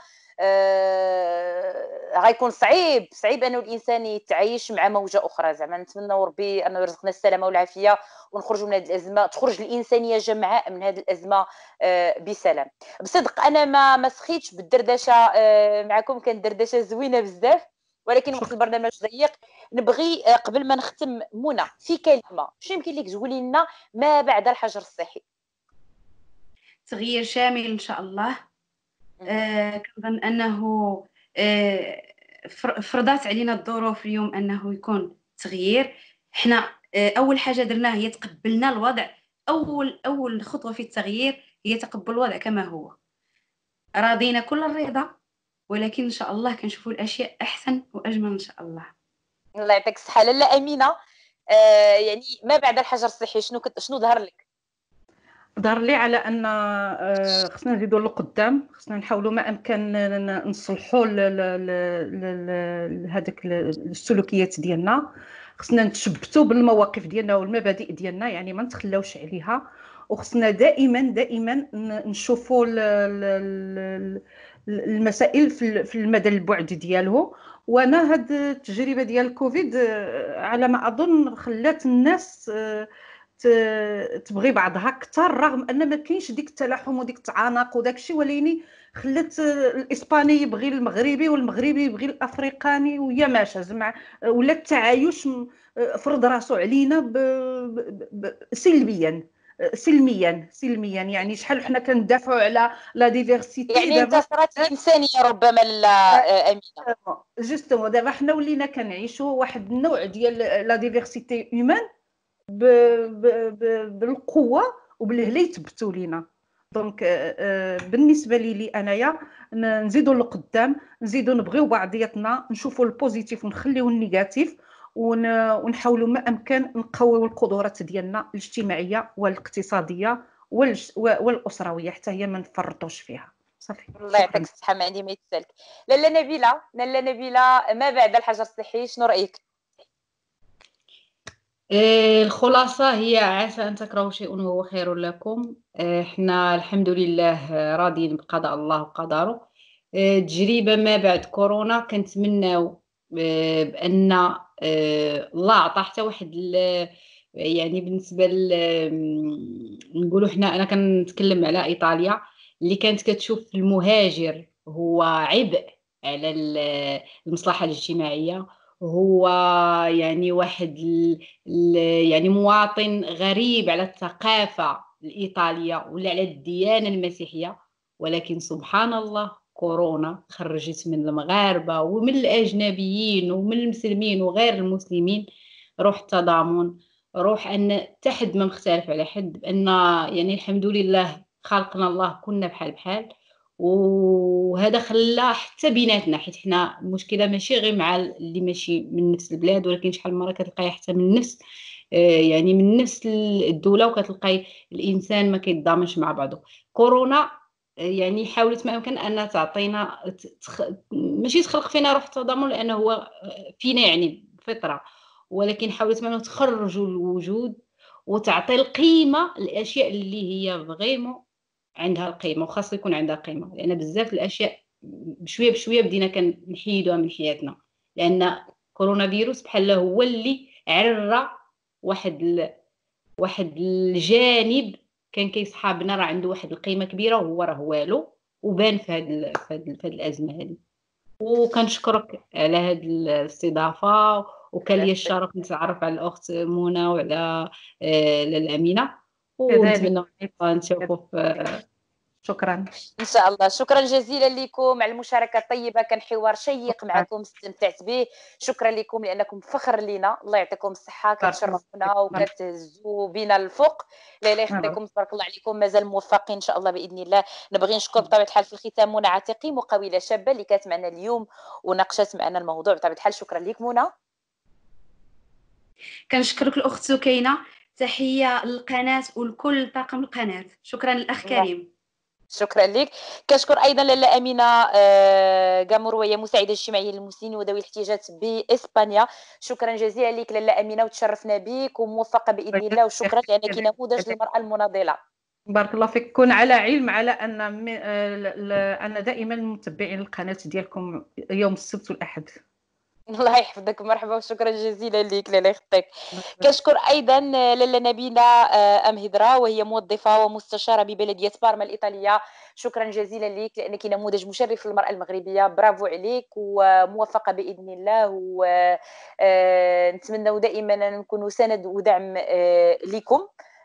S1: غيكون صعيب انه الانسان يتعايش مع موجه اخرى. زعما نتمنى ربي انه يرزقنا السلامه والعافيه ونخرجوا من هذه الازمه، تخرج الانسانيه جمعاء من هذه الازمه بسلام. بصدق انا ما سخيتش بالدردشه معكم، كانت دردشه زوينه بزاف، ولكن وقت البرنامج ضيق. نبغي قبل ما نختم منى في كلمه، شنو يمكن لك تقولي لنا ما بعد الحجر الصحي؟
S4: تغيير شامل ان شاء الله. كنظن انه فرضات علينا الظروف اليوم انه يكون تغيير. احنا اول حاجه درناها هي تقبلنا الوضع. اول خطوه في التغيير هي تقبل الوضع كما هو. راضينا كل الرضا، ولكن ان شاء الله كنشوفوا الاشياء احسن واجمل ان شاء الله.
S1: الله يعطيك الصحه. لاله امينه، يعني ما بعد الحجر الصحي شنو ظهر لك؟
S2: ظهر لي على ان خصنا نزيدوا للقدام، خصنا نحاولوا ما امكن نصلحوا هذاك السلوكيات ديالنا، خصنا نتشبتوا بالمواقف ديالنا والمبادئ ديالنا، يعني ما نتخلاوش عليها. وخصنا دائما نشوفوا المسائل في المدى البعد ديالو. وانا هاد التجربه ديال الكوفيد على ما اظن خلات الناس تبغي بعضها اكثر، رغم ان ما كاينش ديك التلاحم وديك التعانق وداك الشيء، ولكن خلات الاسباني يبغي المغربي والمغربي يبغي الافريقاني، ويا ماشى زعما ولا التعايش فرض راسو علينا سلميا. يعني شحال حنا كندافعوا على لا ديفيرسيتي،
S1: يعني انت صارت الانسانيه ربما امينه.
S2: جوستومون دابا حنا ولينا كنعيشوا واحد النوع ديال لا ديفيرسيتي هيومان بالقوه وبالهلا يثبتوا لينا. دونك بالنسبه لي انايا نزيدوا للقدام، نزيدوا نبغيو بعضياتنا، نشوفوا البوزيتيف ونخليو النيجاتيف، ونحاولوا ما امكن نقويو القدرات ديالنا الاجتماعيه والاقتصاديه والاسرويه حتى هي ما نفرطوش فيها. صافي،
S1: الله يعطيك الصحه، ما عندي ما يتسالك. لاله نبيله ما بعد الحجر الصحي شنو رايك؟
S3: الخلاصة هي عسى أن تكرهوا شيء وهو خير لكم. احنا الحمد لله راضيين بقضاء الله وقدره. تجربة ما بعد كورونا كنتمناو بأن الله عطى حتى واحد يعني بالنسبة نقولوا احنا، أنا كنتكلم على إيطاليا اللي كانت كتشوف المهاجر هو عبء على المصلحة الاجتماعية، هو يعني واحد يعني مواطن غريب على الثقافة الإيطالية ولا على الديانة المسيحية. ولكن سبحان الله كورونا خرجت من المغاربة ومن الأجنبيين ومن المسلمين وغير المسلمين روح التضامن، روح أن تحد ما مختلف على حد، بأن يعني الحمد لله خلقنا الله كنا بحال وهذا خلى حتى بيناتنا، حيت حنا المشكله ماشي غير مع اللي ماشي من نفس البلاد، ولكن شحال مره كتلقاي حتى من نفس يعني من نفس الدوله، وكتلقاي الانسان ما كيتضامنش مع بعضه. كورونا يعني حاولت ما يمكن ان تعطينا ماشي تخلق فينا روح التضامن لانه هو فينا يعني فطره، ولكن حاولت ما تخرجوا الوجود وتعطي القيمه الاشياء اللي هي فريمون عندها القيمه، وخاصه يكون عندها قيمه، لان بزاف الاشياء بشويه بشويه بدينا كنحيدوها من حياتنا، لان كورونا فيروس بحال هو اللي عرى واحد الجانب كان كيصحابنا راه عنده واحد القيمه كبيره وهو راه والو، وبان في هاد الازمه هذه. وكنشكرك على هاد الاستضافه، وكان لي الشرف نتعرف على الاخت منى وعلى لاله امينه، ونتمنى نشوفوا في شكرا.
S1: ان شاء الله. شكرا جزيلا لكم على المشاركه الطيبه، كان حوار شيق معكم استمتعت به. شكرا لكم لانكم فخر لينا، الله يعطيكم الصحه، كتشرفونا وكتهزوا بنا الفوق. لا يخليكم، تبارك الله عليكم، مازال موفقين ان شاء الله باذن الله. نبغي نشكر بطبيعه الحال في الختام منى عتيقي، مقاوله شابه اللي كانت معنا اليوم وناقشت معنا الموضوع بطبيعه الحال. شكرا لك منى.
S4: كنشكرك الاخت سكينه، تحيه للقناه ولكل طاقم القناه. شكرا للاخ كريم.
S1: شكرا لك. كنشكر ايضا لاله امينه قامور، وهي مساعده اجتماعيه للمسنين وذوي الاحتياجات باسبانيا. شكرا جزيلا لك لاله امينه، وتشرفنا بك وموفقه باذن الله، وشكرا لانك نموذج للمراه المناضله.
S2: بارك الله فيك. كون على علم على ان انا دائما متبعين القناه ديالكم يوم السبت والاحد.
S1: الله يحفظك، مرحبا وشكرا جزيلا لك لاله يخطيك. كنشكر ايضا لاله نبيله امهدرا، وهي موظفه ومستشاره ببلديه بارما الايطاليه. شكرا جزيلا لك لانك نموذج مشرف للمراه المغربيه، برافو عليك وموفقه باذن الله. ونتمنى دائما نكونوا سند ودعم لكم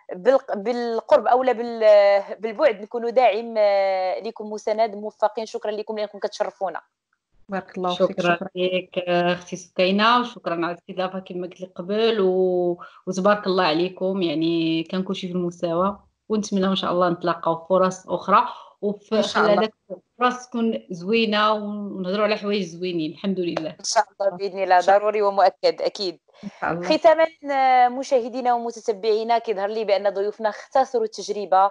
S1: بالقرب او بالبعد، نكونوا داعم لكم وسند. موفقين. شكرا لكم لانكم كتشرفونا.
S2: بارك الله فيك.
S3: شكرا لك اختي سكينه، وشكرا على الاستضافه كما قلت لك قبل، وتبارك الله عليكم، يعني كان كلشي في المستوى، ونتمنى ان شاء الله نتلاقاو فرص اخرى، وفي خلال هذاك الفرص تكون زوينه ونهضروا على حوايج زوينين. الحمد لله
S1: ان شاء الله باذن الله، ضروري ومؤكد اكيد. ختاما مشاهدينا ومتتبعينا، كيظهر لي بان ضيوفنا اختصروا التجربه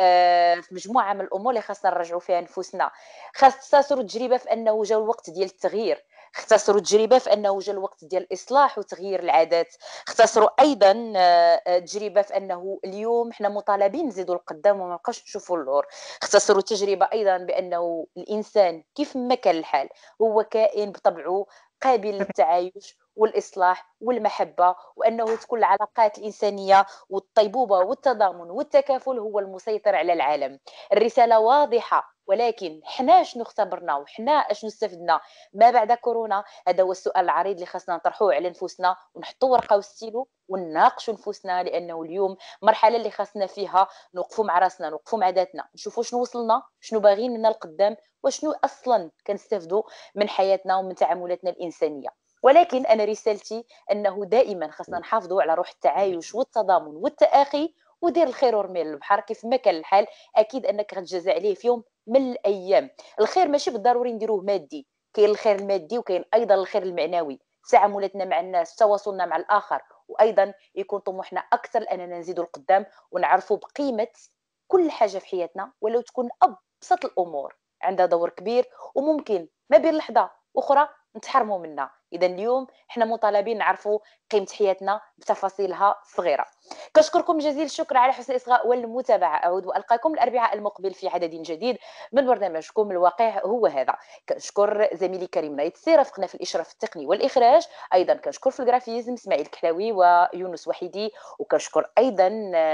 S1: في مجموعه من الامور اللي خاصنا نرجعوا فيها نفوسنا. اختصروا التجربه في انه جا الوقت ديال التغيير، اختصروا التجربه في انه جا الوقت ديال الاصلاح وتغيير العادات، اختصروا ايضا التجربه في انه اليوم احنا مطالبين نزيدوا القدام وما نبقاوش نشوفوا اللور. اختصروا التجربه ايضا بانه الانسان كيف ما كان الحال هو كائن بطبعه قابل للتعايش والإصلاح والمحبة، وأنه تكون العلاقات الإنسانية والطيبوبة والتضامن والتكافل هو المسيطر على العالم. الرسالة واضحة، ولكن حنا شنو اختبرنا وحنا شنو استفدنا ما بعد كورونا؟ هذا هو السؤال العريض اللي خاصنا نطرحوه على نفوسنا، ونحطوا ورقه وستيلو ونناقشوا نفوسنا، لانه اليوم مرحله اللي خاصنا فيها نوقفوا مع راسنا، نوقفوا مع ذاتنا، نشوفوا شنو وصلنا، شنو باغيين لنا القدام، وشنو اصلا كنستافدوا من حياتنا ومن تعاملاتنا الانسانيه. ولكن انا رسالتي انه دائما خاصنا نحافظوا على روح التعايش والتضامن والتآخي، ودير الخير ورمي للبحر كيف ما كان الحال. اكيد انك غتجازى عليه في يوم من الايام. الخير ماشي بالضروري نديروه مادي، كاين الخير المادي وكاين ايضا الخير المعنوي، تعاملاتنا مع الناس، تواصلنا مع الاخر، وايضا يكون طموحنا اكثر اننا نزيدوا القدام ونعرفوا بقيمه كل حاجه في حياتنا، ولو تكون ابسط الامور عندها دور كبير، وممكن ما بين لحظه اخرى نتحرموا منها. اذا اليوم احنا مطالبين نعرفوا قيمه حياتنا بتفاصيلها الصغيره. كنشكركم جزيل الشكر على حسن الاصغاء والمتابعه. اعود والقاكم الاربعاء المقبل في عدد جديد من برنامجكم الواقع هو هذا. كنشكر زميلي كريم نايتسي رافقنا في الاشراف التقني والاخراج، ايضا كنشكر في الجرافيزم اسماعيل الكحلاوي ويونس وحيدي، وكنشكر ايضا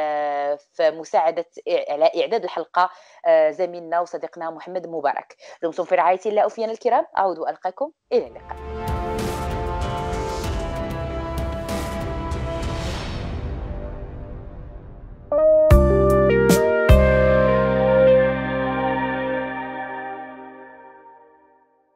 S1: في مساعده على اعداد الحلقه زميلنا وصديقنا محمد مبارك. دمتم في رعايه الله اوفياء الكرام. اعود والقاكم الى اللقاء.